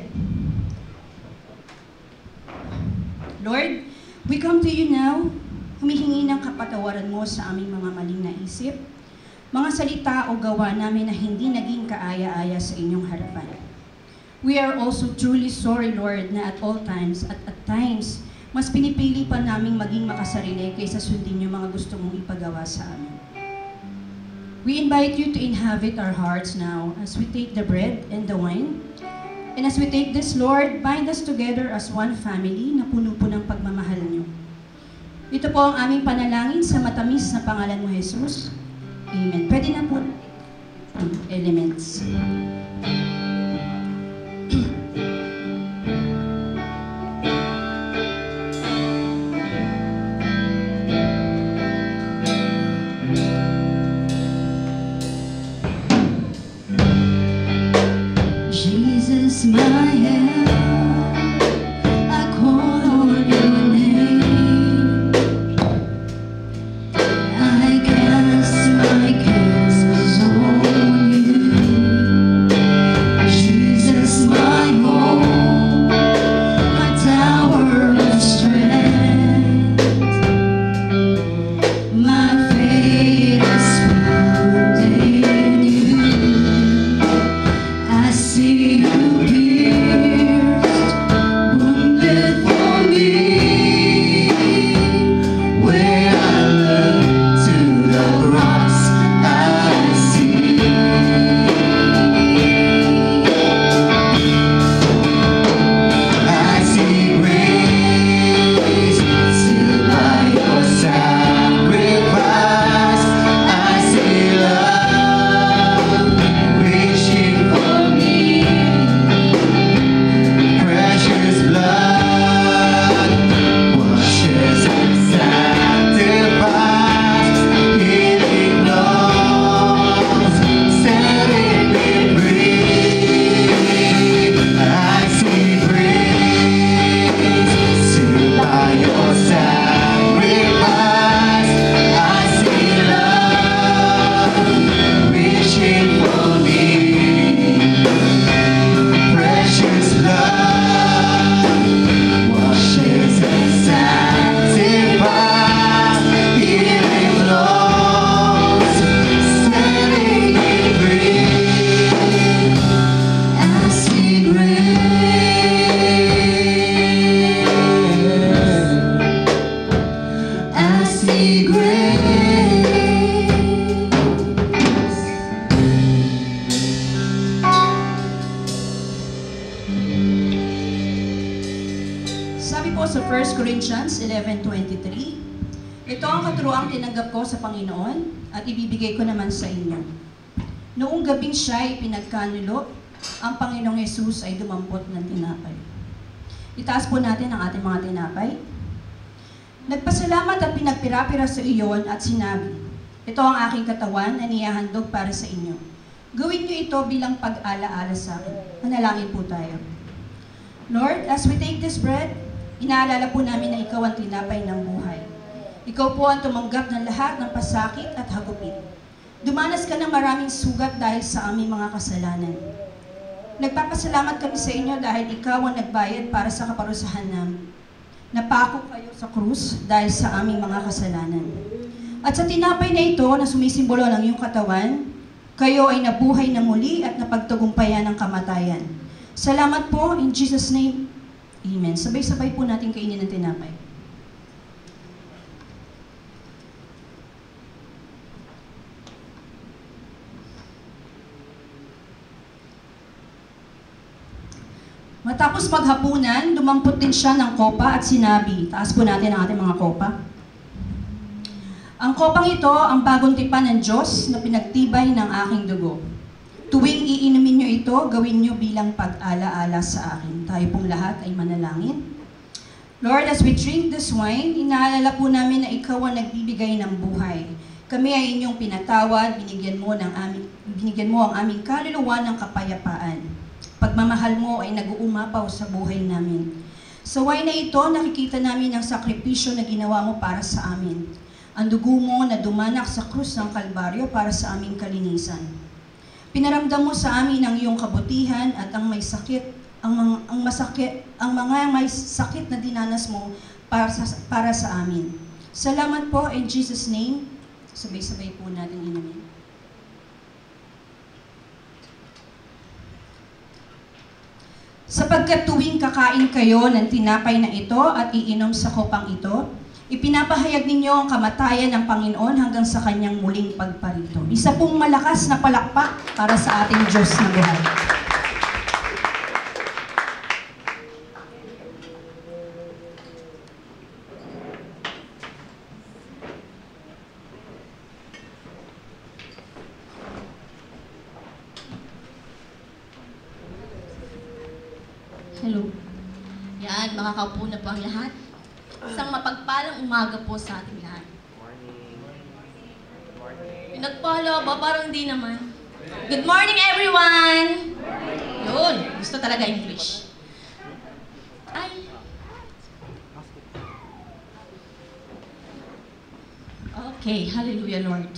S4: Lord, we come to you now, humihingi ng kapatawaran mo sa aming mga maling naisip, mga salita o gawa namin na hindi naging kaaya-aya sa inyong harapan. We are also truly sorry, Lord, na at all times, at at times, mas pinipili pa naming maging makasarili kaysa sundin yung mga gusto mong ipagawa sa amin. We invite you to inhabit our hearts now as we take the bread and the wine. And as we take this, Lord, bind us together as one family na puno po ng pagmamahal niyo. Ito po ang aming panalangin sa matamis na pangalan mo, Jesus. Amen. Pwede na po elements.
S3: Jesus, my help, I call on your name. I cast my cares on you.
S4: Sabi po sa First Corinthians eleven twenty-three, ito ang katuroang tinanggap ko sa Panginoon at ibibigay ko naman sa inyo. Noong gabing siya ay pinagkanulo, ang Panginoong Yesus ay dumampot ng tinapay. Itaas po natin ang ating mga tinapay. Nagpasalamat at pinagpira-pira sa iyon at sinabi, ito ang aking katawan na niyahandog para sa inyo. Gawin niyo ito bilang pag-alaala sa akin. Manalangin po tayo. Lord, as we take this bread, inaalala po namin na ikaw ang tinapay ng buhay. Ikaw po ang tumanggap ng lahat ng pasakit at hagupit. Dumanas ka ng maraming sugat dahil sa aming mga kasalanan. Nagpapasalamat kami sa inyo dahil ikaw ang nagbayad para sa kaparusahan namin. Napako kayo sa krus dahil sa aming mga kasalanan. At sa tinapay na ito na sumisimbolo ng iyong katawan, kayo ay nabuhay na muli at napagtagumpayan ng kamatayan. Salamat po, in Jesus' name, Amen. Sabay-sabay po natin kainin ng tinapay. Matapos maghapunan, dumampot din siya ng kopa at sinabi, taas po natin ang ating mga kopa. Ang kopang ito ang bagong tipan ng Diyos na pinagtibay ng aking dugo. Tuwing iinumin nyo ito, gawin nyo bilang pag-ala-ala sa akin. Tayo pong lahat ay manalangin. Lord, as we drink this wine, inaalala po namin na ikaw ang nagbibigay ng buhay. Kami ay inyong pinatawad, binigyan mo, ng aming, binigyan mo ang aming kaluluwa ng kapayapaan. Pagmamahal mo ay nag-uumapaw sa buhay namin. Sa wine na ito, nakikita namin ang sakripisyo na ginawa mo para sa amin. Ang dugo mo na dumanak sa krus ng Kalbaryo para sa aming kalinisan. Pinaramdam mo sa amin ang iyong kabutihan at ang may sakit, ang, mga, ang masakit, ang mga may sakit na dinanas mo para sa, para sa amin. Salamat po in Jesus' name. Sabay-sabay po natin inumin. Sapagkat tuwing kakain kayo ng tinapay na ito at iinom sa kopang ito, ipinapahayag ninyo ang kamatayan ng Panginoon hanggang sa kanyang muling pagparito. Isa pong malakas na palakpak para sa ating Diyos na buhay.
S6: Hello. Yan, makakaupo na po ang lahat. Isang mapagpalang umaga po sa ating lahat. Pinagpala ba? Parang di naman. Good morning, everyone! Yun, gusto talaga English. Ay. Okay, hallelujah, Lord.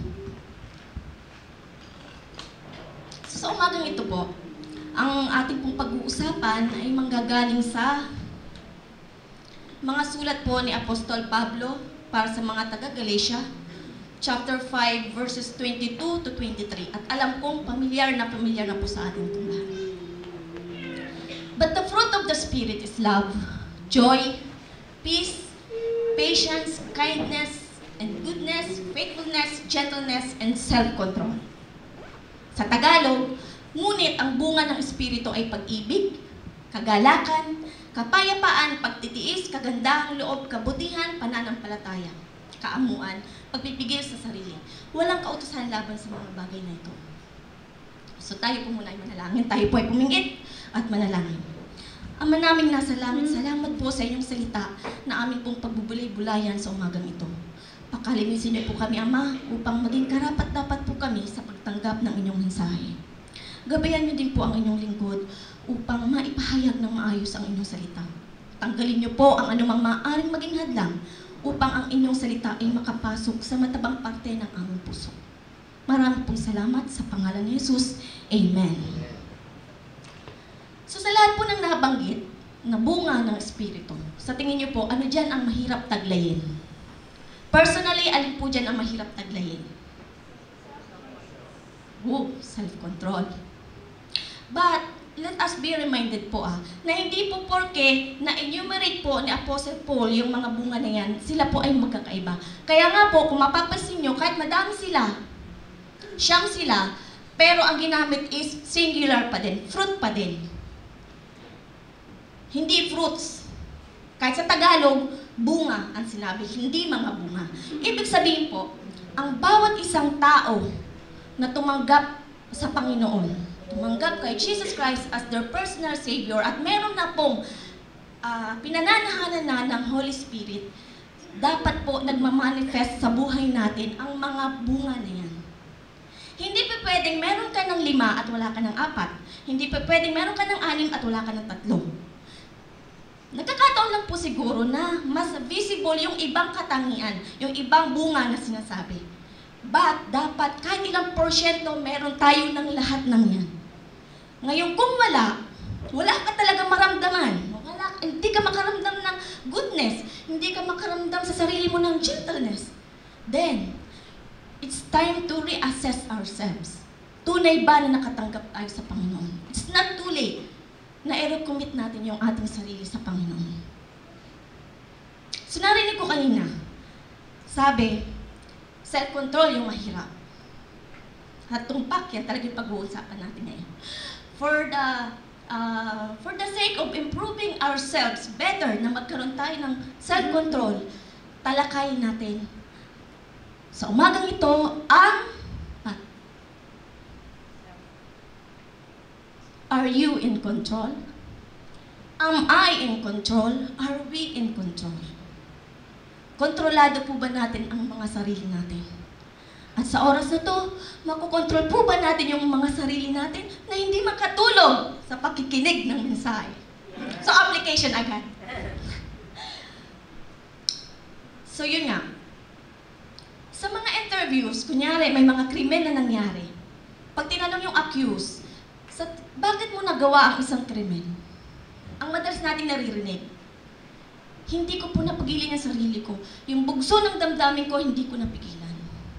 S6: So, sa umagang ito po, ang ating pong pag-uusapan ay manggagaling sa mga sulat po ni Apostol Pablo para sa mga taga-Galatia, chapter five, verses twenty-two to twenty-three. At alam kong pamilyar na pamilyar na po sa ating lahat. But the fruit of the Spirit is love, joy, peace, patience, kindness, and goodness, faithfulness, gentleness, and self-control. Sa Tagalog, ngunit ang bunga ng Espiritu ay pag-ibig, kagalakan, kapayapaan, pagtitiis, kagandahang loob, kabutihan, pananampalataya, kaamuan, pagpipigil sa sarili. Walang kautusan laban sa mga bagay na ito. So tayo po muna ay manalangin, tayo po ay pumingit at manalangin. Ama naming nasa langit, salamat po sa inyong salita na aming pong pagbubulay-bulayan sa umagang ito. Pakalinisin niyo po kami, Ama, upang maging karapat-dapat po kami sa pagtanggap ng inyong mensahe. Gabayan niyo din po ang inyong lingkod upang maipahayag ng maayos ang inyong salita. Tanggalin niyo po ang anumang maaaring maging hadlang upang ang inyong salita ay makapasok sa matabang parte ng aming puso. Marami pong salamat sa pangalan ni Jesus. Amen. So sa lahat po ng nabanggit na bunga ng Espiritu, sa tingin niyo po, ano dyan ang mahirap taglayin? Personally, alin po dyan ang mahirap taglayin? Oh, self-control. But, let us be reminded po ah, na hindi po porke na-enumerate po ni Apostle Paul yung mga bunga na yan, sila po ay magkakaiba. Kaya nga po, kung mapapansin nyo, kahit madami sila, siyam sila, pero ang ginamit is singular pa din, fruit pa din. Hindi fruits. Kahit sa Tagalog, bunga ang sinabi, hindi mga bunga. Ibig sabihin po, ang bawat isang tao na tumanggap sa Panginoon, tumanggap kay Jesus Christ as their personal Savior at meron na pong uh, pinananahanan na ng Holy Spirit, dapat po nagmamanifest sa buhay natin ang mga bunga na yan. Hindi pa pwedeng meron ka ng lima at wala ka ng apat. Hindi pa pwedeng meron ka ng anim at wala ka ng tatlo. Nagkakataon lang po siguro na mas visible yung ibang katangian, yung ibang bunga na sinasabi. But dapat kahit ilang porsyento meron tayo ng lahat ng yan. Ngayon kung wala, wala ka talaga maramdaman. Wala, hindi ka makaramdam ng goodness. Hindi ka makaramdam sa sarili mo ng gentleness. Then, it's time to reassess ourselves. Tunay ba na nakatanggap tayo sa Panginoon? It's not too late na i-recommit natin yung ating sarili sa Panginoon. So narinig ko kanina, sabi, self-control yung mahirap. At tumpak yan talagang pag-uusapan natin ngayon. For the, uh, for the sake of improving ourselves, better na magkaroon tayo ng self-control, talakayin natin sa umagang ito ang Are you in control? Am I in control? Are we in control? Kontrolado po ba natin ang mga sarili natin? At sa oras na to, makukontrol po ba natin yung mga sarili natin na hindi makatulong sa pakikinig ng mensahe? So, application agad. So, yun nga. Sa mga interviews, kunyari, may mga krimen na nangyari. Pag tinanong yung accused, sa, bakit mo nagawa ang isang krimen? Ang madalas nating naririnig, hindi ko po napigilan ang sarili ko. Yung bugso ng damdamin ko, hindi ko napigilan.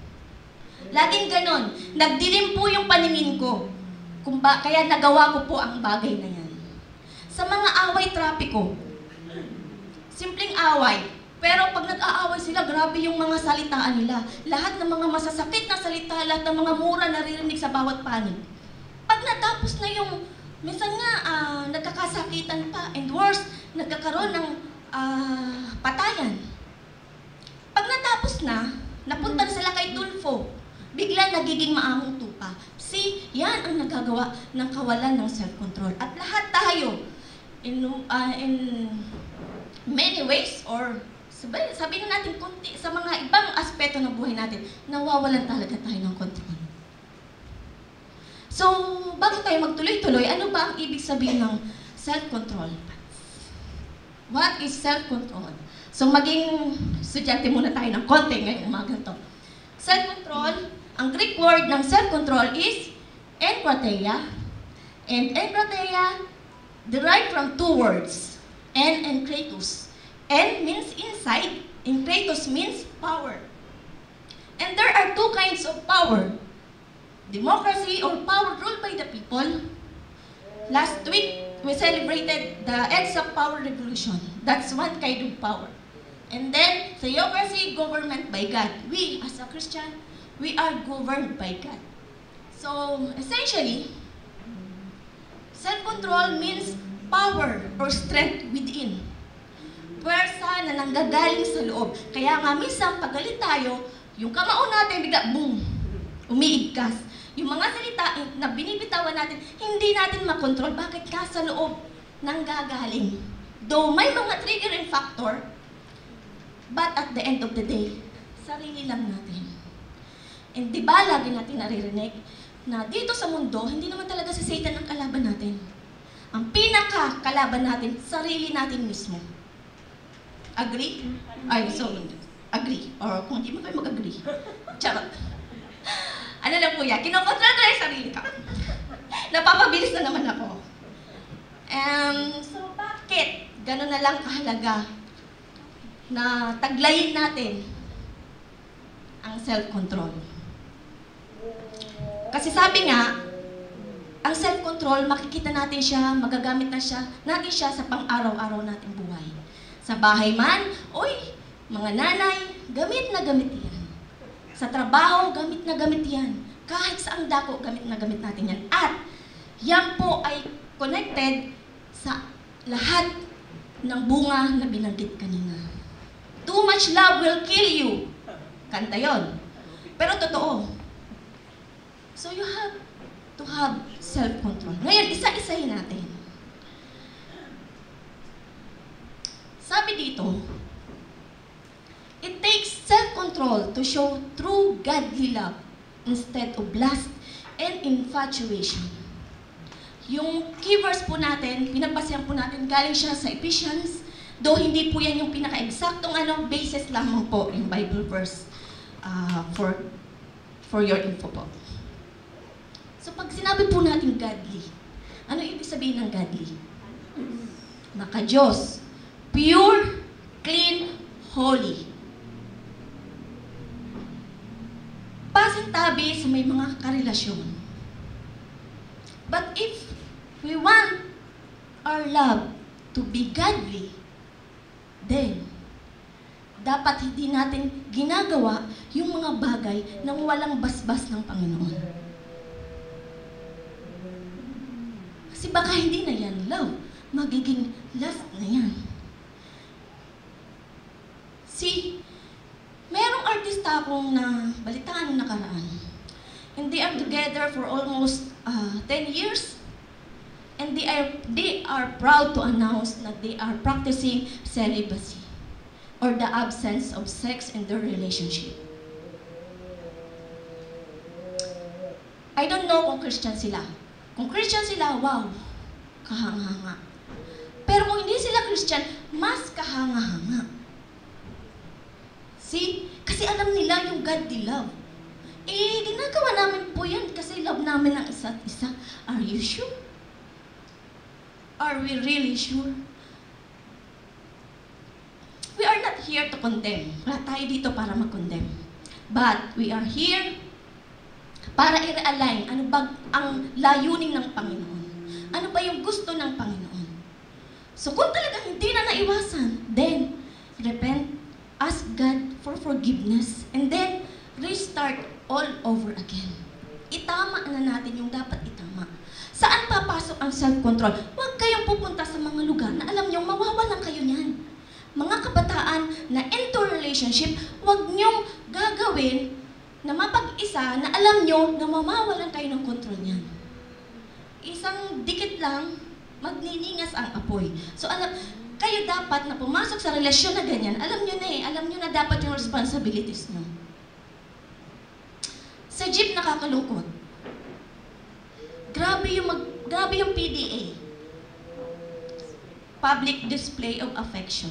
S6: Laging ganon. Nagdilim po yung paningin ko. Kung ba, kaya nagawa ko po ang bagay na yan. Sa mga away trapiko, simpleng away, pero pag nag-aaway sila, grabe yung mga salitaan nila. Lahat ng mga masasakit na salita, lahat ng mga mura naririnig sa bawat panig. Pag natapos na yung, minsan nga, uh, nagkakasakitan pa, and worse, nagkakaroon ng uh, patayan. Pag natapos na, napunta na sila kay Tulfo, bigla nagiging maamong tupa. See, yan ang nagagawa ng kawalan ng self-control. At lahat tayo, in, uh, in many ways, or sabi, sabihin natin kunti, sa mga ibang aspeto ng buhay natin, nawawalan talaga tayo ng control. So, bago tayo magtuloy-tuloy, ano ba ang ibig sabihin ng self-control? What is self-control? So, maging estudyante muna tayo ng konti ngayong umaga to. Self-control, ang Greek word ng self-control is enkrateia. And enkrateia derived from two words, en and kratos. En means inside, and kratos means power. And there are two kinds of power. Democracy or power ruled by the people. Last week, we celebrated the EDSA Power Revolution. That's one kind of power. And then, theocracy, government by God. We, as a Christian, we are governed by God. So, essentially, self-control means power or strength within. Pwersa na nanggagaling sa loob. Kaya nga, minsan, pag galit tayo, yung kamao natin, bigla, boom, umiigkas. Yung mga salita na binibitawan natin, hindi natin makontrol. Bakit ka sa loob nanggagaling? Though may mga triggering factor, but at the end of the day, sarili lang natin. And di ba lagi natin naririnig na dito sa mundo, hindi naman talaga si Satan ang kalaban natin. Ang pinaka-kalaban natin, sarili natin mismo. Agree? Ay, so, agree. Or kung hindi mo kayo mag-agree. Charot. Ano lang po yan? Kinokontrol ko yung sarili ko. Napapabilis na naman ako. Um, so, bakit gano'n na lang kahalaga na taglayin natin ang self-control? Kasi sabi nga, ang self-control, makikita natin siya, magagamit na siya, natin siya sa pang-araw-araw nating buhay. Sa bahay man, oy, mga nanay, gamit na gamit yan. Sa trabaho, gamit na gamit yan. Kahit saang dako, gamit na gamit natin yan. At yan po ay connected sa lahat ng bunga na binanggit kanina. Too much love will kill you. Kanta yon. Pero totoo. So you have to have self-control. Ngayon, isa-isahin natin. Sabi dito, it takes self-control to show true godly love instead of lust and infatuation. Yung key verse po natin, pinagbasehan po natin, galing siya sa Ephesians, though hindi po yan yung pinaka-exactong ano, basis lamang po yung Bible verse uh, for, for your info po. So pag sinabi po natin godly, ano ibig sabihin ng godly? Maka-Diyos, pure, clean, holy. Pasintabi sa may mga karelasyon. But if we want our love to be godly, then dapat hindi natin ginagawa yung mga bagay nang walang basbas ng Panginoon. Kasi baka hindi na yan love, magiging lust na yan. See, merong artista akong na balitaan ng nakaraan. And they are together for almost uh, ten years. And they are, they are proud to announce that they are practicing celibacy or the absence of sex in their relationship. I don't know kung Christian sila. Kung Christian sila, wow, kahanga-hanga. Pero kung hindi sila Christian, mas kahanga-hanga. See? Kasi alam nila yung godly love. Eh, ginagawa namin po yan kasi love namin ang isa't isa. Are you sure? Are we really sure? We are not here to condemn. Wala tayo dito para mag-condemn. But we are here para i-realign ano ba ang layunin ng Panginoon. Ano ba yung gusto ng Panginoon. So kung talagang hindi na naiwasan, then repent, ask God for forgiveness, and then restart all over again. Itama na natin yung dapat itama. Saan papasok ang self-control? Huwag kayong pupunta sa mga lugar na alam nyo, mawawalan kayo niyan. Mga kabataan na into relationship, huwag nyong gagawin na mapag-isa na alam nyo na mamawalan kayo ng control niyan. Isang dikit lang, magniningas ang apoy. So alam, kayo dapat na pumasok sa relasyon na ganyan, alam nyo na eh, alam nyo na dapat yung responsibilities nyo. Sa jeep nakakalungkot. Grabe yung, mag, grabe yung P D A. Public Display of Affection.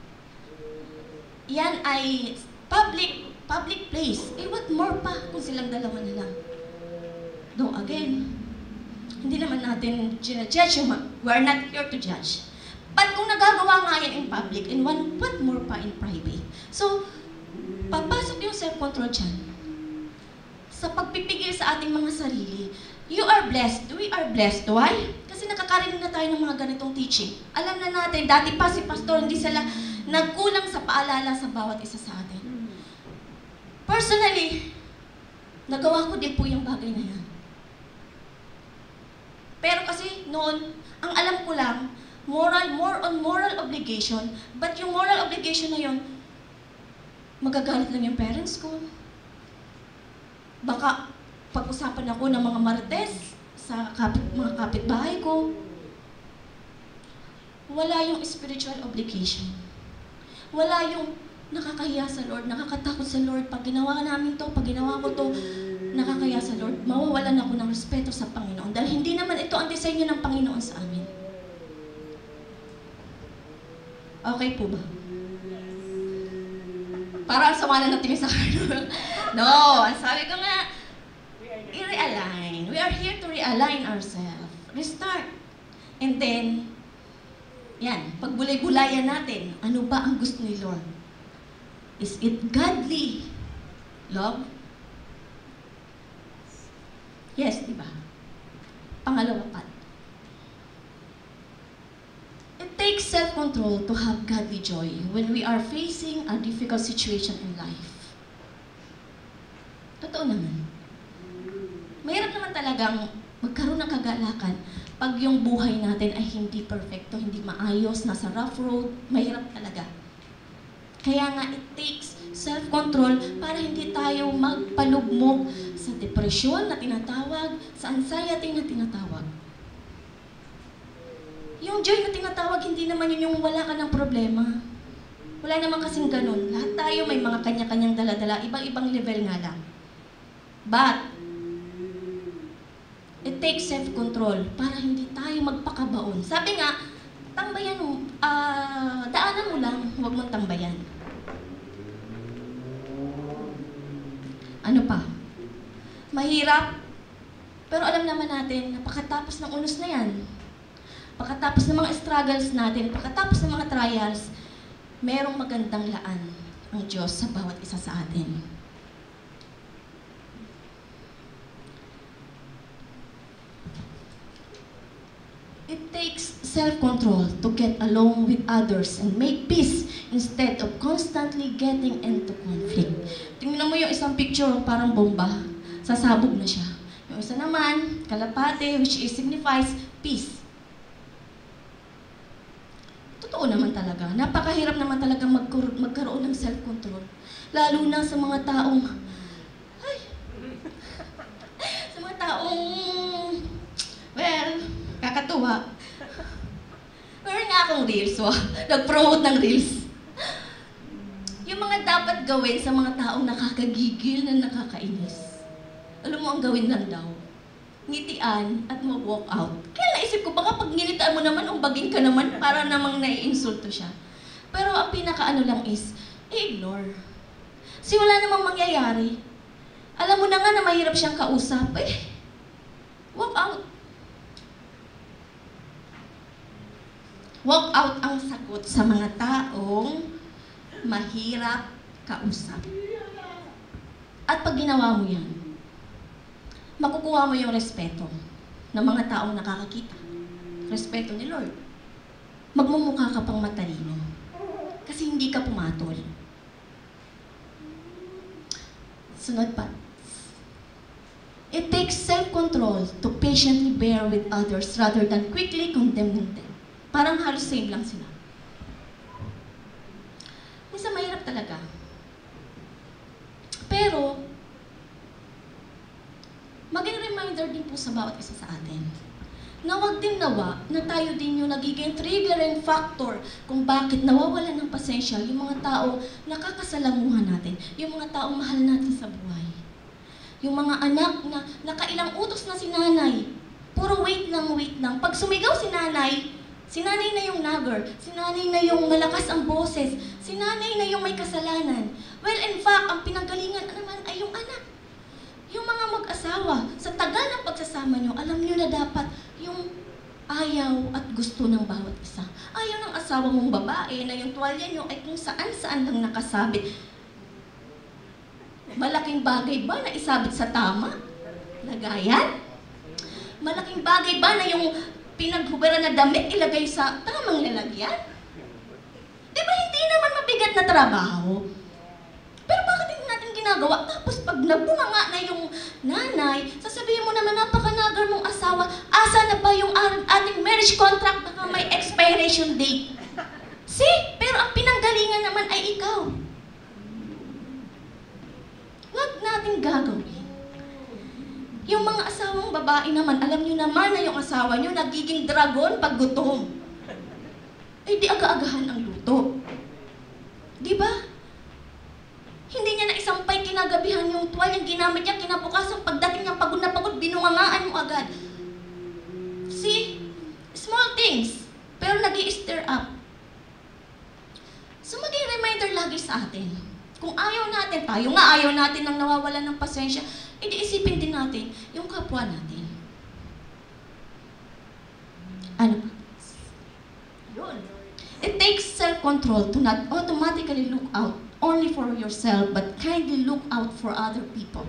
S6: Yan ay public public place. Eh, what more pa kung silang dalawa na lang? Though again, hindi naman natin judge yung, we are not here to judge. But kung nagagawa nga yan in public, and one, what more pa in private? So, papasok yung self-control dyan. Sa pagpipigil sa ating mga sarili, you are blessed, we are blessed. Why? Kasi nakakarinig na tayo ng mga ganitong teaching. Alam na natin, dati pa si pastor, hindi sila nagkulang sa paalala sa bawat isa sa atin. Personally, nagawa ko din po yung bagay na yan. Pero kasi noon, ang alam ko lang, moral, more on moral obligation, but yung moral obligation na yun, magagalit lang yung parents ko. Baka pag-usapan ako ng mga marites sa kapit, mga kapitbahay ko. Wala yung spiritual obligation. Wala yung nakakahiya sa Lord, nakakatakot sa Lord. Pag ginawa namin to, pag ginawa ko to, nakakahiya sa Lord. Mawawalan ako ng respeto sa Panginoon. Dahil hindi naman ito ang disenyo ng Panginoon sa amin. Okay po ba? Para ang sama na natin sa akin. No, ang sabi ko nga, i-realign. We are here to realign ourselves. Restart. And then, yan, pagbulay-bulayan natin, ano ba ang gusto ni Lord? Is it godly love? Yes, di ba? Pangalawa pa. It takes self-control to have godly joy when we are facing a difficult situation in life. Totoo naman. Mahirap naman talagang magkaroon ng kagalakan pag yung buhay natin ay hindi perfecto, hindi maayos, nasa rough road, mahirap talaga. Kaya nga, it takes self-control para hindi tayo magpalugmok sa depresyon na tinatawag, sa anxiety na tinatawag. Yung joy na tinatawag, hindi naman yun yung wala ka ng problema. Wala naman kasing ganun. Lahat tayo may mga kanya-kanyang dala-dala, ibang-ibang level nga lang. But, it takes self-control para hindi tayo magpakabaon. Sabi nga, tambayan mo, uh, daanan mo lang, huwag mong tambayan. Ano pa? Mahirap, pero alam naman natin na pagkatapos ng unos na yan, pagkatapos ng mga struggles natin, pagkatapos ng mga trials, merong magandang laan ang Diyos sa bawat isa sa atin. It takes self-control to get along with others and make peace instead of constantly getting into conflict. Tingnan mo yung isang picture, parang bomba. Sasabog na siya. Yung isa naman, kalapate, which is signifies peace. Totoo naman talaga. Napakahirap naman talaga magkaroon, magkaroon ng self-control. Lalo na sa mga taong, ay, sa mga taong, well, kakatuwa. Meron nga akong reels, wow. Nag-promote ng reels. Yung mga dapat gawin sa mga taong nakakagigil na nakakainis. Alam mo, ang gawin lang daw, ngitian at mag-walk out. Kaya naisip ko, baka pag nginitaan mo naman, umbagin ka naman, para namang naiinsulto siya. Pero ang pinaka-ano lang is, i-ignore. Kasi wala namang mangyayari. Alam mo na nga na mahirap siyang kausap, eh, walk out. Walk out ang sagot sa mga taong mahirap kausap. At pag ginawa mo yan, makukuha mo yung respeto ng mga taong nakakakita. Respeto ni Lord. Magmumukha ka pang matalino. Kasi hindi ka pumatol. Sunod pa. It takes self-control to patiently bear with others rather than quickly condemning them. Parang halos same lang sila. Minsan mahirap talaga. Pero, maging reminder din po sa bawat isa sa atin na wag din nawa na tayo din yung nagiging trigger and factor kung bakit nawawalan ng pasensya yung mga tao nakakasalamuhan natin, yung mga taong mahal natin sa buhay. Yung mga anak na nakailang utos na si nanay, puro wait lang, wait lang. Pag sumigaw si nanay, si nanay na yung nagger, si nanay na yung malakas ang boses, si nanay na yung may kasalanan. Well, in fact, ang pinanggalingan naman ay yung anak. Yung mga mag-asawa, sa tagal ng pagsasama nyo, alam nyo na dapat yung ayaw at gusto ng bawat isa. Ayaw ng asawa mong babae na yung tuwalya nyo ay kung saan-saan lang nakasabit. Malaking bagay ba na isabit sa tama? Lagayan? Malaking bagay ba na yung pinaghubaran na damit ilagay sa tamang lalagyan? Di ba hindi naman mabigat na trabaho? Pero bakit hindi natin ginagawa? Tapos pag nabunga nga na yung nanay, sasabihin mo naman, napaka-nagar mong asawa, asa na ba yung ating marriage contract? Baka may expiration date. See? Pero ang pinanggalingan naman ay ikaw. Huwag natin gagawin. Yung mga asawang babae naman, alam nyo naman na yung asawa nyo nagiging dragon pag gutom. Eh di aga-agahan ang luto. Di ba? Hindi niya na isampay kinagabihan yung tuwal, yung ginamit niya, kinabukasan, pagdating niya pagod na pagod, binungangaan mo agad. See? Small things, pero nag-i-stir up. So maging reminder lagi sa atin. Kung ayaw natin, tayo nga ayaw natin nang nawawalan ng pasensya, edi isipin din natin yung kapwa natin. Ano pa? Yun. It takes self-control to not automatically look out only for yourself, but kindly look out for other people.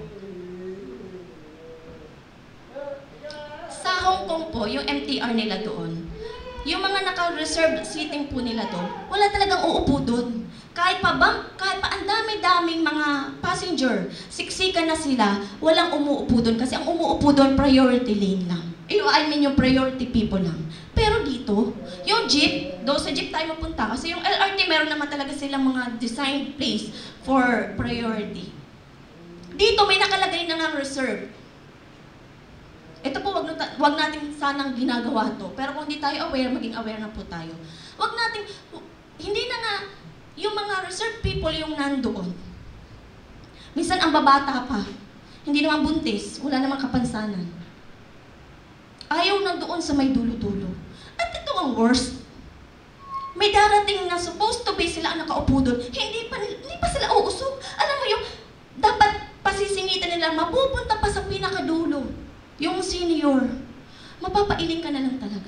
S6: Sa Hong Kong po, yung M T R nila doon, yung mga naka-reserved seating po nila doon, wala talagang uupo doon. Kahit pa bang, kahit pa ang dami daming mga passenger, siksikan na sila, walang umuupo doon kasi ang umuupo doon priority lane lang. Eh, I mean yung priority people lang. Pero dito, yung jeep, do sa jeep tayo mapunta kasi yung L R T meron naman talaga silang mga design place for priority. Dito may nakalagay na nga reserve. Ito po, wag, nata- wag natin sanang ginagawa to. Pero kung hindi tayo aware, maging aware na po tayo. Wag natin, hindi na nga, yung mga reserve people yung nandoon. Minsan ang babata pa, hindi naman buntis, wala namang kapansanan. Ayaw na doon sa may dulo-dulo. At ito ang worst. May darating na supposed to be sila ang nakaupo doon, hindi pa, hindi pa sila uusog. Alam mo yung, dapat pasisingitan nila, mapupunta pa sa pinakadulo. Yung senior, mapapailing ka na lang talaga.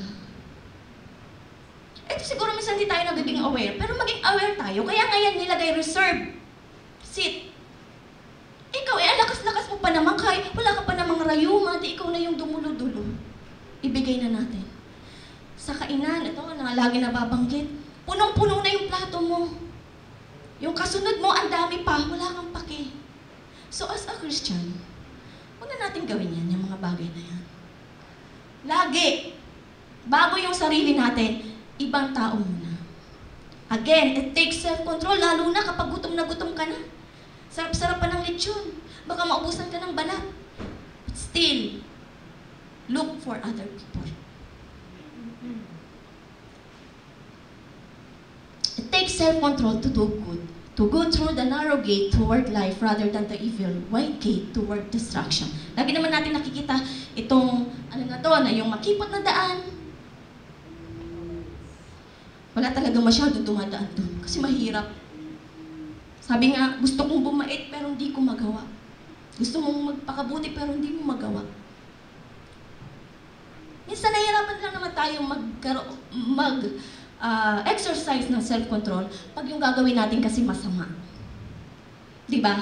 S6: Ito siguro minsan hindi tayo nagiging aware, pero maging aware tayo. Kaya ngayon nilagay reserve seat. Ikaw, eh, alakas-lakas mo pa naman, kahit wala ka pa namang rayuma, di ikaw na yung dumulo-dulo. Ibigay na natin. Sa kainan, ito na lagi nababanggit, punong-puno na yung plato mo. Yung kasunod mo, ang dami pa, wala kang pake. So as a Christian, huwag na natin gawin yan, yung mga bagay na yan. Lagi, bago yung sarili natin, ibang tao muna. Again, it takes self-control, lalo na kapag gutom na gutom ka na. Sarap-sarap pa ng lechon. Baka maubusan ka ng balat. But still, look for other people. It takes self-control to do good. To go through the narrow gate toward life rather than the evil wide gate toward destruction. Lagi naman natin nakikita itong, ano na to, na yung makipot na daan. Wala talaga masyado dumadaan doon kasi mahirap. Sabi nga, gusto kong bumait pero hindi ko magawa. Gusto mong magpakabuti pero hindi mo magawa. Minsan nahihirapan lang naman tayo mag, mag Uh, exercise ng self-control pag yung gagawin natin kasi masama. Di ba?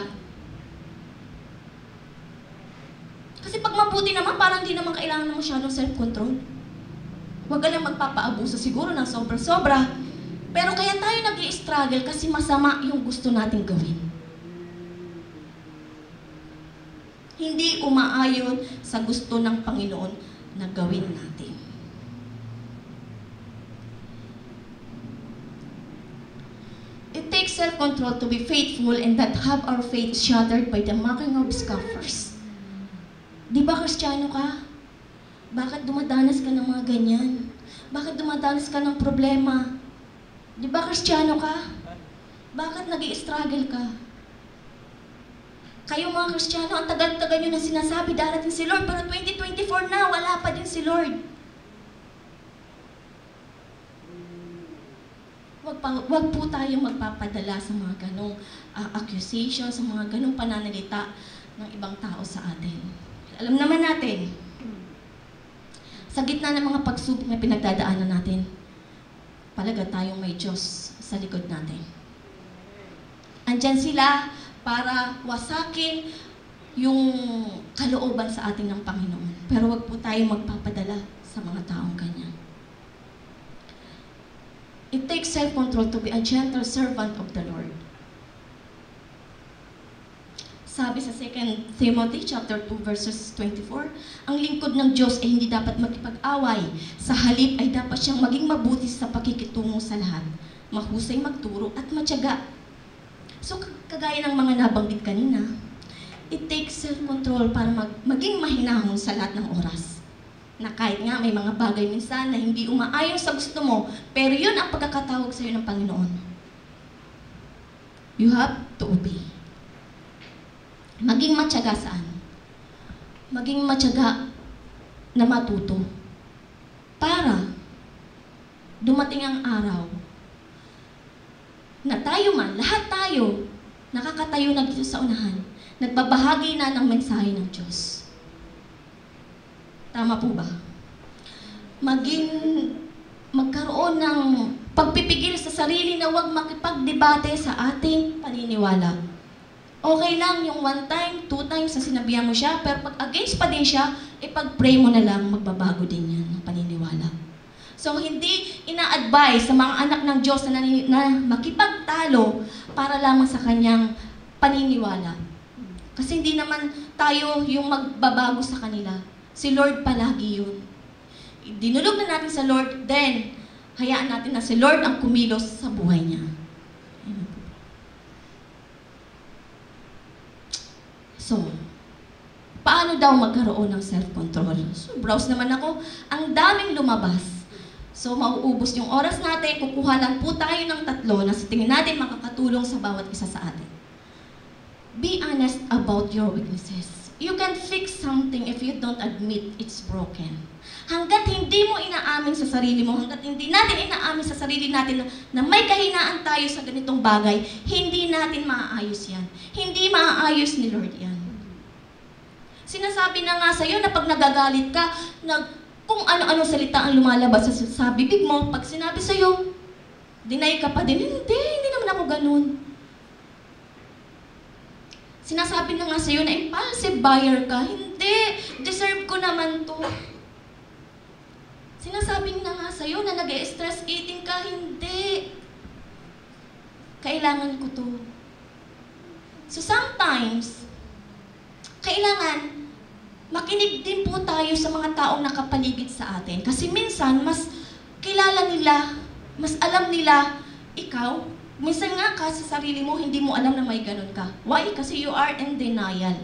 S6: Kasi pag mabuti naman, parang hindi naman kailangan na masyadong self-control. Huwag ka lang magpapaabuso siguro ng sobra-sobra. Pero kaya tayo nag-i-struggle kasi masama yung gusto nating gawin. Hindi umaayon sa gusto ng Panginoon na gawin natin. It takes self-control to be faithful and not have our faith shattered by the mocking of scoffers. Di ba Kristiyano ka? Bakit dumadanas ka ng mga ganyan? Bakit dumadanas ka ng problema? Di ba Kristiyano ka? Bakit nag-i-struggle ka? Kayo mga Kristiyano, ang tagal-tagal nyo na sinasabi darating si Lord, pero twenty twenty-four na, wala pa din si Lord. Wag, pa, wag po tayo magpapadala sa mga ganong uh, accusation, sa mga ganong pananalita ng ibang tao sa atin. Alam naman natin, sa gitna ng mga pagsubok na pinagdadaanan natin, palaga tayong may Diyos sa likod natin. Andyan sila para wasakin yung kalooban sa atin ng Panginoon. Pero wag po tayo magpapadala sa mga taong ganyan. It takes self-control to be a gentle servant of the Lord. Sabi sa Second Timothy chapter two verses twenty-four, ang lingkod ng Diyos ay hindi dapat makipag-away. Sa halip ay dapat siyang maging mabuti sa pakikitungo sa lahat, mahusay magturo at matyaga. So kagaya ng mga nabanggit kanina, it takes self-control para mag maging mahinahon sa lahat ng oras. Na kahit nga may mga bagay minsan na hindi umaayon sa gusto mo, pero yun ang pagkakatawag sa iyo ng Panginoon. You have to obey. Maging matyaga saan? Maging matyaga na matuto. Para dumating ang araw na tayo man, lahat tayo, nakakatayo na dito sa unahan, nagbabahagi na ng mensahe ng Diyos. Tama po ba? Maging, magkaroon ng pagpipigil sa sarili na huwag makipagdebate sa ating paniniwala. Okay lang yung one time, two times na sinabihan mo siya, pero pag against pa din siya, ipag-pray mo na lang, magbabago din yan ng paniniwala. So, hindi ina-advise sa mga anak ng Diyos na, na makipagtalo para lamang sa kanyang paniniwala. Kasi hindi naman tayo yung magbabago sa kanila. Si Lord palagi yun. Dinulog na natin sa Lord, then hayaan natin na si Lord ang kumilos sa buhay niya. So, paano daw magkaroon ng self-control? So, browse naman ako. Ang daming lumabas. So, mauubos yung oras natin. Kukuha lang po tayo ng tatlo na sa tingin natin makakatulong sa bawat isa sa atin. Be honest about your weaknesses. You can fix something if you don't admit it's broken. Hanggat hindi mo inaamin sa sarili mo, hanggat hindi natin inaamin sa sarili natin na, na may kahinaan tayo sa ganitong bagay, hindi natin maaayos yan. Hindi maaayos ni Lord yan. Sinasabi na nga sa'yo na pag nagagalit ka, na kung ano-ano salita ang lumalabas sa, sa bibig mo, pag sinabi sa'yo, deny ka pa din, hindi, hindi naman ako ganun. Sinasabi na nga sa'yo na impulsive buyer ka, hindi, deserve ko naman to. Sinasabi na nga sa'yo na nag-stress eating ka, hindi. Kailangan ko to. So sometimes, kailangan makinig din po tayo sa mga taong nakapaligid sa atin. Kasi minsan, mas kilala nila, mas alam nila, ikaw, minsan nga ka sa sarili mo, hindi mo alam na may ganun ka. Why? Kasi you are in denial.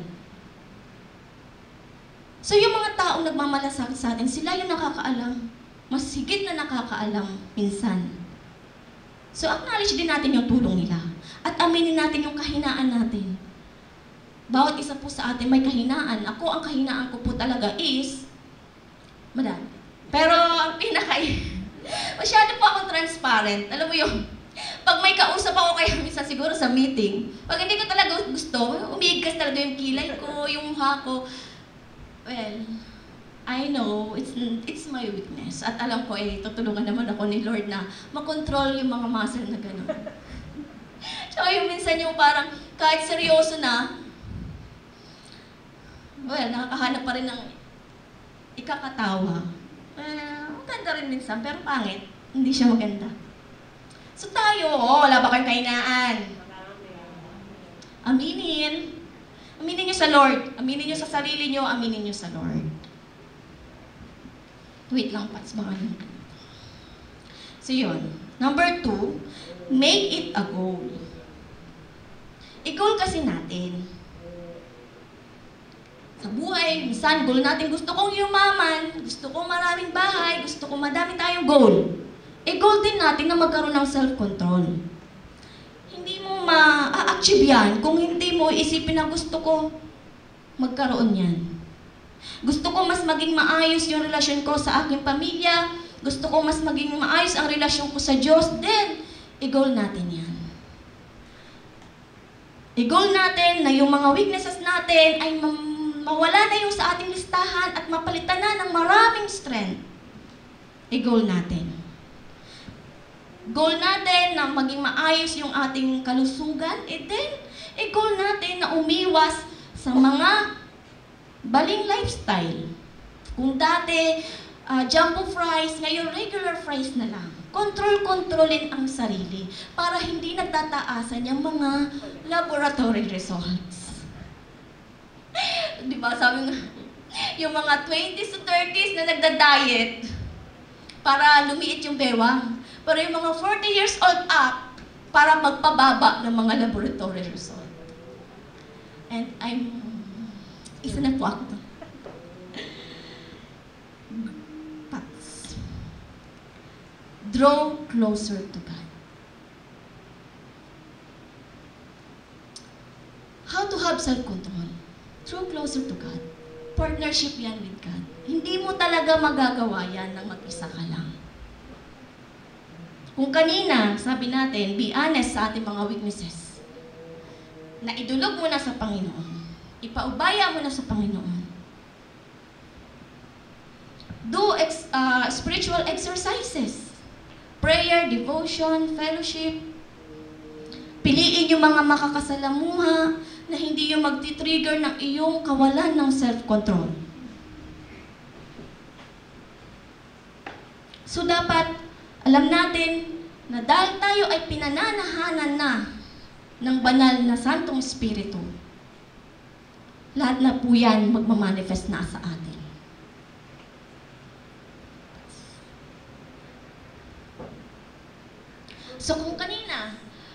S6: So yung mga taong nagmamalasakit sa atin, sila yung nakakaalam. Mas higit na nakakaalam minsan. So acknowledge din natin yung tulong nila. At aminin natin yung kahinaan natin. Bawat isa po sa atin may kahinaan. Ako, ang kahinaan ko po talaga is madami. Pero ang pinaka masyado po akong transparent. Alam mo yung pag may kausap ako kaya minsan siguro sa meeting, pag hindi ko talaga gusto, umiigkas talaga yung kilay ko, yung mukha ko. Well, I know, it's it's my weakness. At alam ko, eh, tutulungan naman ako ni Lord na makontrol yung mga muscle na gano'n. Tsaka yung minsan yung parang, kahit seryoso na, well, nakakahanap pa rin ng ikakatawa. Well, maganda rin minsan, pero pangit. Hindi siya maganda. So tayo, oh, wala ba kayong kahinaan? Aminin. Aminin nyo sa Lord. Aminin nyo sa sarili nyo, aminin nyo sa Lord. Wait lang, Pats, baka nyo. So yun. Number two, make it a goal. I-goal kasi natin. Sa buhay, minsan, goal natin, gusto kong yumaman, gusto kong maraming bahay, gusto kong madami tayong goal. I-goal din natin na magkaroon ng self-control. Hindi mo ma-achieve yan kung hindi mo isipin na gusto ko magkaroon yan. Gusto ko mas maging maayos yung relasyon ko sa aking pamilya, gusto ko mas maging maayos ang relasyon ko sa Diyos, then, i-goal natin yan. I-goal natin na yung mga weaknesses natin ay mawala na yung sa ating listahan at mapalitan na ng maraming strength. I-goal natin. Goal natin na maging maayos yung ating kalusugan, and then, i-goal natin na umiwas sa mga baling lifestyle. Kung dati, uh, jumbo fries, ngayon regular fries na lang. Control-controlin ang sarili para hindi nagtataasan yung mga laboratory results. Di ba, sabi nga, yung mga twenties to thirties na nagda-diet para lumiit yung bewang. Pero yung mga forty years old up, para magpababa ng mga laboratory result. And I'm, isa na po ako. Pats. Draw closer to God. How to have self-control? Draw closer to God. Partnership yan with God. Hindi mo talaga magagawa yan nang mag-isa ka lang. Kung kanina, sabi natin, be honest sa ating mga weaknesses. Na idulog mo na sa Panginoon. Ipaubaya mo na sa Panginoon. Do ex, uh, spiritual exercises. Prayer, devotion, fellowship. Piliin yung mga makakasalamuha na hindi yung magti-trigger ng iyong kawalan ng self-control. So dapat, alam natin na dahil tayo ay pinananahanan na ng banal na Santong Espiritu, lahat na po yan magmamanifest na sa atin. So kung kanina,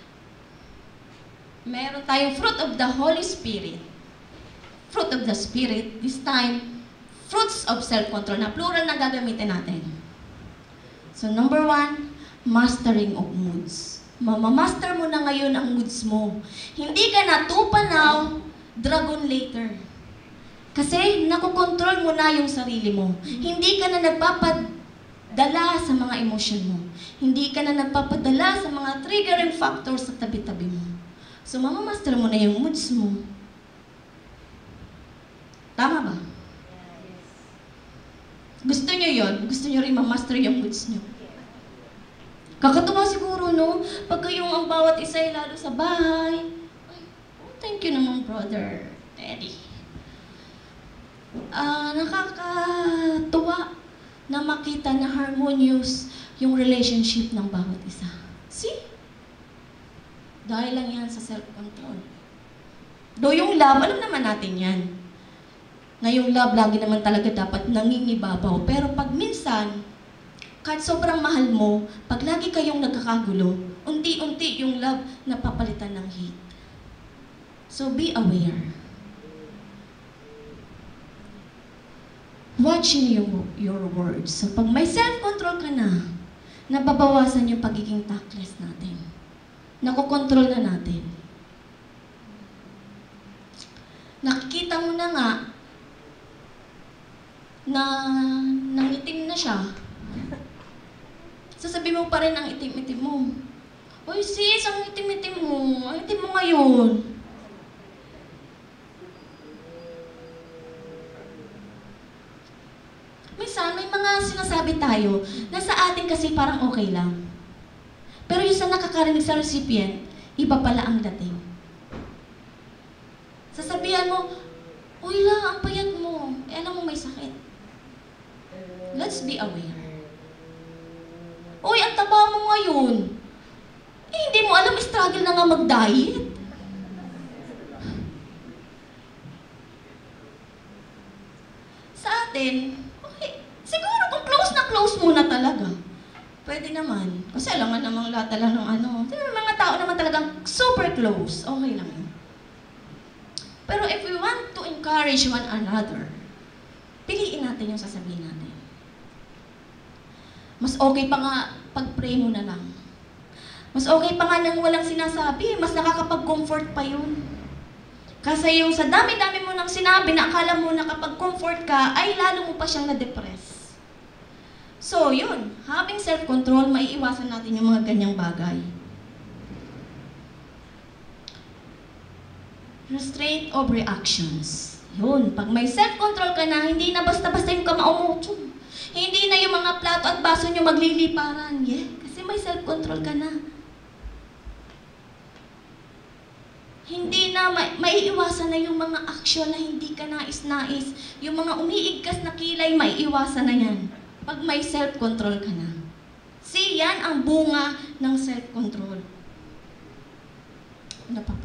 S6: meron tayong fruit of the Holy Spirit, fruit of the Spirit, this time, fruits of self-control, na plural na gagamitin natin. So number one, mastering of moods. Mamamaster mo na ngayon ang moods mo. Hindi ka na tupa now, dragon later. Kasi nakokontrol mo na yung sarili mo. Hindi ka na nagpapadala sa mga emosyon mo. Hindi ka na nagpapadala sa mga triggering factors sa tabi-tabi mo. So mamamaster mo na yung moods mo. Tama ba? Gusto nyo yun? Gusto nyo rin mamaster yung moods nyo? Kakatuwa siguro, no? Pagka yung ang bawat isa ay lalo sa bahay. Ay, oh, thank you naman, brother Teddy. Ah, nakakatuwa na makita na harmonious yung relationship ng bawat isa. See? Dahil lang yan sa self-control. Do yung love, alam naman natin yan. Na yung love, lagi naman talaga dapat nangingibabaw. Pero pag minsan, kahit sobrang mahal mo, pag lagi kayong nagkakagulo, unti-unti yung love napapalitan ng hate. So be aware. Watching your, your words. So pag may self-control ka na, nababawasan yung pagiging tactless natin. Nakokontrol na natin. Nakikita mo na nga na nangitim na siya. Sasabihin mo pa rin ang itim-itim mo. Uy sis, ang itim-itim mo. Ang itim mo ngayon. Minsan, may mga sinasabi tayo na sa atin kasi parang okay lang. Pero yung sa nakakarinig sa recipient, iba pala ang dating. Sasabihan mo, uy lang, ang payat mo. Eh, alam mo may sakit. Let's be aware. Uy, ang taba mo ngayon. Eh, hindi mo alam, struggle na nga mag-diet. Sa atin, okay, siguro kung close na close muna talaga. Pwede naman. Kasi alam nga namang lahat lang ng ano. May mga tao naman talagang super close. Okay lang yun. Pero if we want to encourage one another, piliin natin yung sasabihin natin. Mas okay pa nga pag-pray mo na lang. Mas okay pa nga nang walang sinasabi, mas nakakapag-comfort pa yun. Kasi yung sa dami-dami mo nang sinabi na akala mo na kapag comfort ka, ay lalo mo pa siyang na-depress. So yun, having self-control, maiiwasan natin yung mga ganyang bagay. Restraint of reactions. Yun, pag may self-control ka na, hindi na basta-basta yung kamao mo. Hindi na yung mga plato at baso nyo magliliparan. Yeah, kasi may self-control ka na. Hindi na, ma maiiwasan na yung mga aksyon na hindi ka nais-nais. Yung mga umiigkas na kilay, maiiwasan na yan. Pag may self-control ka na. See, yan ang bunga ng self-control. Ano pa?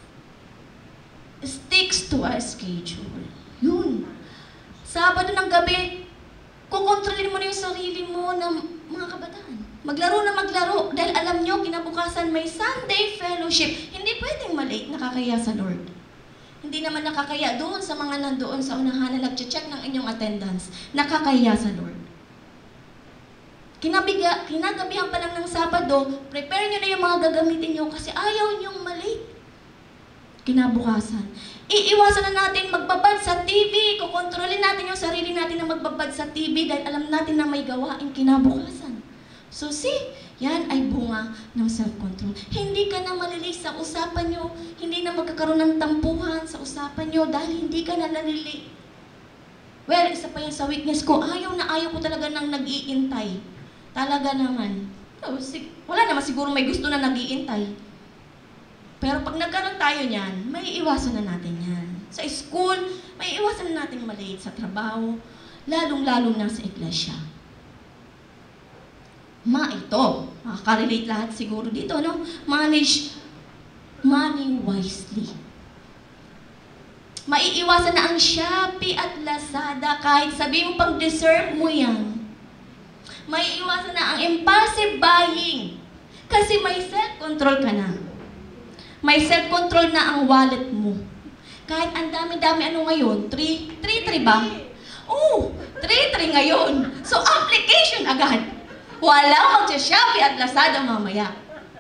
S6: Sticks to a schedule. Yun. Sabado ng gabi, kukontrolin mo na yung sarili mo ng mga kabataan. Maglaro na maglaro dahil alam nyo, kinabukasan may Sunday fellowship. Hindi pwedeng malate, nakakaya sa Lord. Hindi naman nakakaya doon sa mga nandoon sa unahan na nag-check ng inyong attendance. Nakakaya sa Lord. Kinabiga, kinagabihan pa lang ng Sabado, prepare nyo na yung mga gagamitin nyo kasi ayaw nyong malate. Kinabukasan. Iiwasan na natin magbabad sa T V. Kukontrolin natin yung sarili natin na magbabad sa T V dahil alam natin na may gawain kinabukasan. So see, yan ay bunga ng self-control. Hindi ka na malilis sa usapan nyo. Hindi na magkakaroon ng tampuhan sa usapan nyo dahil hindi ka na nalili. Well, isa pa yan sa weakness ko. Ayaw na ayaw ko talaga nang nag-iintay. Talaga naman. Wala naman siguro may gusto na nag-iintay. Pero pag nagkaroon tayo niyan, may iwasan na natin yan. Sa school, may iwasan na natin malate sa trabaho, lalong-lalo na sa iglesia. Ma, ito, makaka-relate lahat siguro dito, no? Manage money wisely. Maiiwasan na ang Shopee at Lazada kahit sabihin mo pang-deserve mo yan. Maiiwasan na ang impulsive buying kasi may self-control ka na. May self-control na ang wallet mo. Kahit ang dami-dami ano ngayon, three three ba? Oo, three three ngayon. So, application agad. Wala mag-Shopee at Lazada mamaya.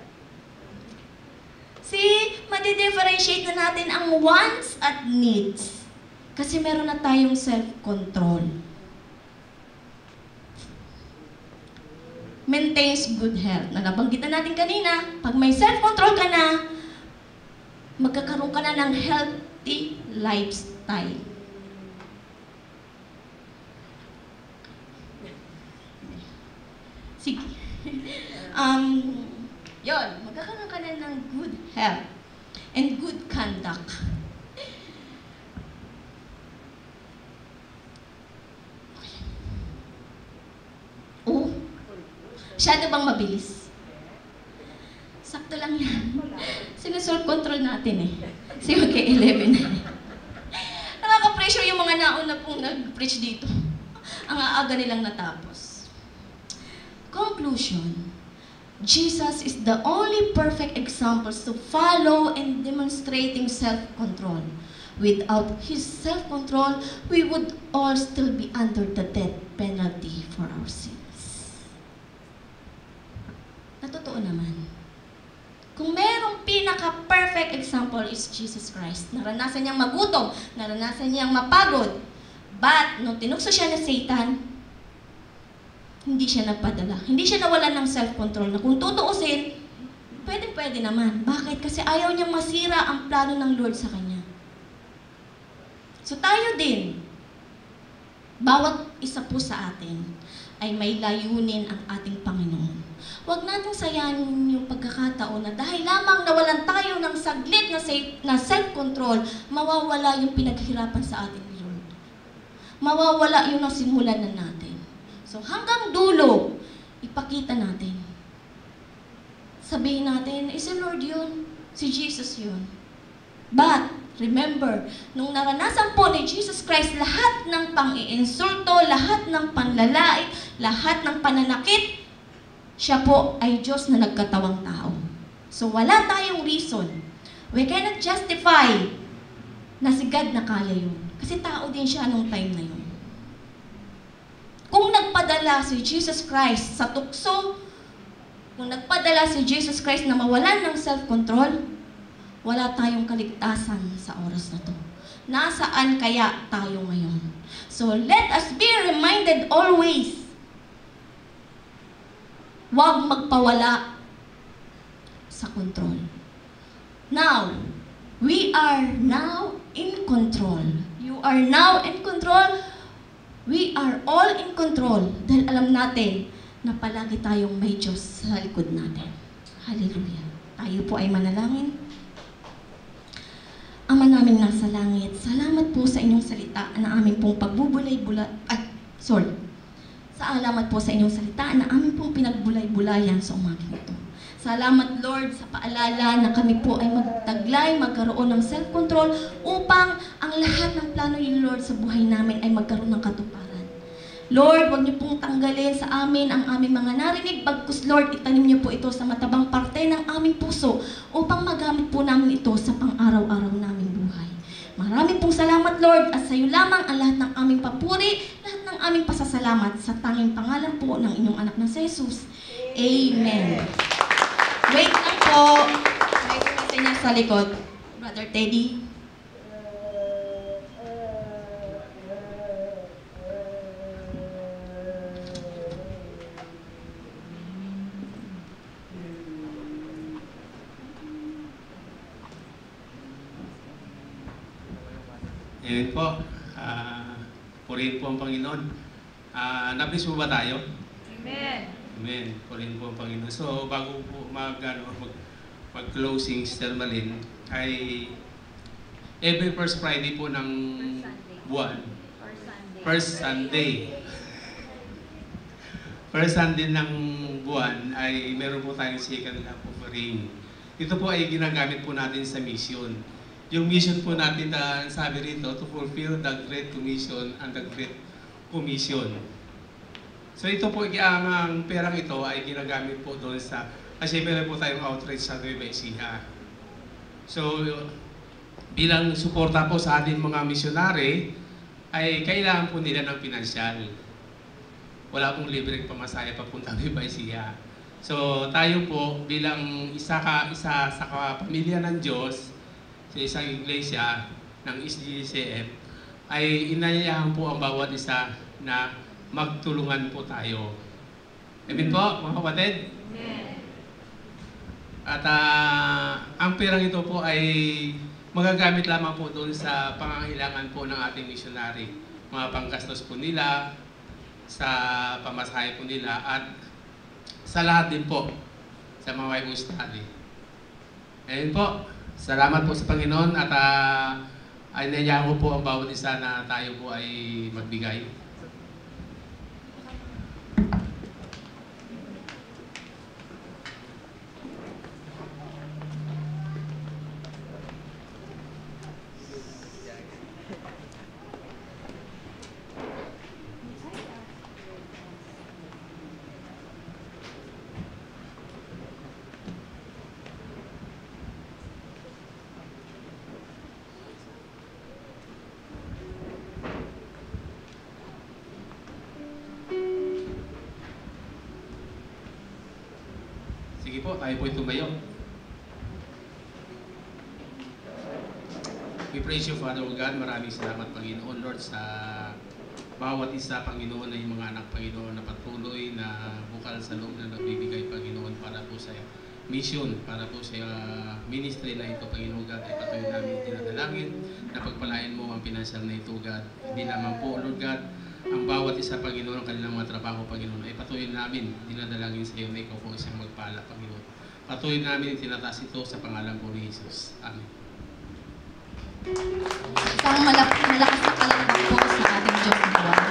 S6: See, madi-differentiate na natin ang wants at needs. Kasi meron na tayong self-control. Maintains good health. Na nabanggit na natin kanina, pag may self-control ka na, magkakaroon ka na ng healthy lifestyle. Sige. um, Yon, magkakaroon ka na ng good health and good conduct. Oh, masyado bang mabilis? Sakto lang yan. Sinusolve control natin eh. Kasi mag-eleven na eh. Nakaka-pressure yung mga nauna pong nag-preach dito. Ang aaga nilang natapos. Conclusion. Jesus is the only perfect example to follow and demonstrating self-control. Without His self-control, we would all still be under the death penalty for our sins. Natotoo naman. Kung merong pinaka-perfect example is Jesus Christ. Naranasan niyang magutom, naranasan niyang mapagod. But, nung tinukso siya ng Satan, hindi siya nagpadala. Hindi siya nawalan ng self-control na kung tutuusin, pwede-pwede naman. Bakit? Kasi ayaw niyang masira ang plano ng Lord sa kanya. So tayo din, bawat isa po sa atin ay may layunin ang ating Panginoon. Huwag nating sayangin yung pagkakataon na dahil lamang nawalan tayo ng saglit na, na self-control, mawawala yung pinaghirapan sa ating Lord. Mawawala yung nasimulan na natin. So hanggang dulo, ipakita natin. Sabihin natin, eh si Lord yun, si Jesus yun. But, remember, nung naranasan po ni Jesus Christ lahat ng pang-iinsulto, lahat ng panlalait, lahat ng pananakit, siya po ay Diyos na nagkatawang tao. So wala tayong reason. We cannot justify na si God na kaya yun. Kasi tao din siya nung time na yun. Kung nagpadala si Jesus Christ sa tukso, kung nagpadala si Jesus Christ na mawalan ng self-control, wala tayong kaligtasan sa oras na to. Nasaan kaya tayo ngayon? So let us be reminded always, huwag magpawala sa control. Now, we are now in control. You are now in control. We are all in control dahil alam natin na palagi tayong may Diyos sa likod natin. Hallelujah. Tayo po ay manalangin. Ama namin nasa langit, salamat po sa inyong salita na aming pong pagbubulay-bulay, ah, sorry. Salamat po sa inyong salita na aming pong pinagbulay-bulayan sa umagang ito. Salamat, Lord, sa paalala na kami po ay magtaglay, magkaroon ng self-control upang ang lahat ng plano ni Lord sa buhay namin ay magkaroon ng katuparan. Lord, huwag niyo pong tanggalin sa amin ang aming mga narinig, bagkus, Lord, itanim niyo po ito sa matabang parte ng aming puso upang magamit po namin ito sa pang-araw-araw naming buhay. Maraming pong salamat, Lord, at sa iyo lamang ang lahat ng aming papuri, lahat ng aming pasasalamat sa tanging pangalan po ng inyong anak na si Jesus. Amen. Wait lang po. May kumasa niya sa likod. Brother Teddy.
S7: Ayan po. Uh, purihin po ang Panginoon. Uh, Nabis mo ba tayo?
S2: Amen.
S7: Amen. Purihin po ang Panginoon. So, bago po mag, ano, mag, mag-closing, Sister Malin, ay every first Friday po ng buwan. First Sunday. First Sunday ng buwan ay meron po tayong second love offering. ito po ay ginagamit po natin sa mission. Yung mission po natin na sabi rito, to fulfill the Great Commission and the Great Commission. So ito po, ang, ang perang ito ay ginagamit po doon sa, kasi meron po tayong outreach sa Nueva Ecija. So, bilang suporta po sa ating mga misyonary, ay kailangan po nila ng pinansyal. Wala pong libreng pamasahe papunta Nueva Ecija. So, tayo po bilang isa, ka, isa sa kapamilya ng Diyos, sa isang iglesia ng S D C F, ay inayayahan po ang bawat isa na magtulungan po tayo. Amen po, mga kapatid? At uh, ang perang ito po ay magagamit lamang po doon sa pangangailangan po ng ating missionary. Mga panggastos po nila, sa pamasahe po nila, at sa lahat din po sa mga Bible study. Ayan po. Salamat po sa Panginoon at uh, ay nangyayang ko po ang bawat isa na tayo po ay magbigay. Sige po, tayo po tumayo. We praise you, Father God. Maraming salamat, Panginoon, Lord, sa bawat isa, Panginoon, na yung mga anak, Panginoon, na patuloy na bukal sa loob na nagbibigay, Panginoon, para po sa mission, para po sa ministry na ito, Panginoon God, ay patuloy namin dinadalangin na pagpalain mo ang pinansal na ito, God. Hindi naman po, Lord God, ang bawat isa, Panginoon, ang kanilang mga trabaho, Panginoon, ay patuloy namin dinadalangin sa iyo na ikaw po isang magpala, Panginoon. Patuloy namin tinataas ito sa pangalan po ni Jesus. Amen.
S6: Isang malak malakas na palakpak po sa ating Diyos na buwan.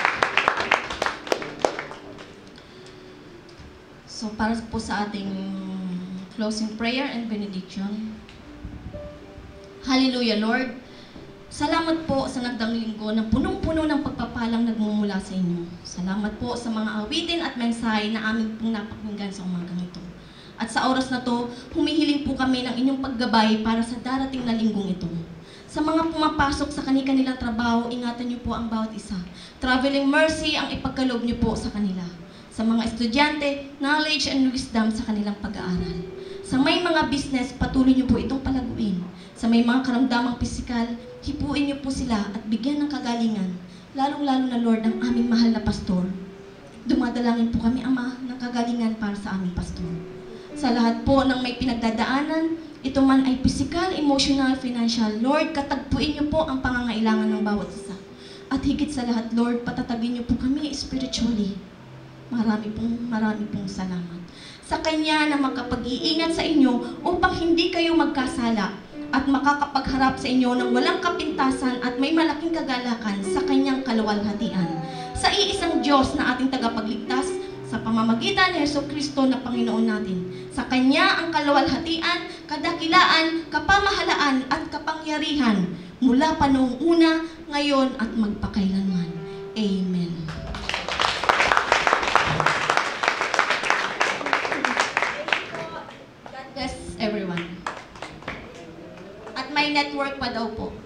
S6: So para po sa ating closing prayer and benediction. Hallelujah, Lord. Salamat po sa nagdaang linggo na punong-puno ng pagpapalang nagmumula sa inyo. Salamat po sa mga awitin at mensahe na aming pong napakinggan sa umagang ito. At sa oras na to, humihiling po kami ng inyong paggabay para sa darating na linggong ito. Sa mga pumapasok sa kanilang trabaho, ingatan niyo po ang bawat isa. Traveling mercy ang ipagkaloob niyo po sa kanila. Sa mga estudyante, knowledge and wisdom sa kanilang pag-aaral. Sa may mga business, patuloy niyo po itong palaguin. Sa may mga karamdamang pisikal, hipuin niyo po sila at bigyan ng kagalingan. Lalong-lalo na, Lord, ang aming mahal na pastor. Dumadalangin po kami, Ama, ng kagalingan para sa aming pastor. Sa lahat po ng may pinagdadaanan, ito man ay physical, emotional, financial, Lord, katagpuin niyo po ang pangangailangan ng bawat isa. At higit sa lahat, Lord, patatagin niyo po kami spiritually. Marami pong, marami pong salamat. Sa Kanya na makapag-iingat sa inyo upang hindi kayo magkasala at makakapagharap sa inyo ng walang kapintasan at may malaking kagalakan sa Kanyang kaluwalhatian. Sa iisang Diyos na ating tagapagligtas, sa pamamagitan ni Jesucristo na Panginoon natin. Sa Kanya ang kaluwalhatian, kadakilaan, kapamahalaan at kapangyarihan mula pa noong una, ngayon at magpakailanman. Amen. God bless everyone. At may network pa daw po.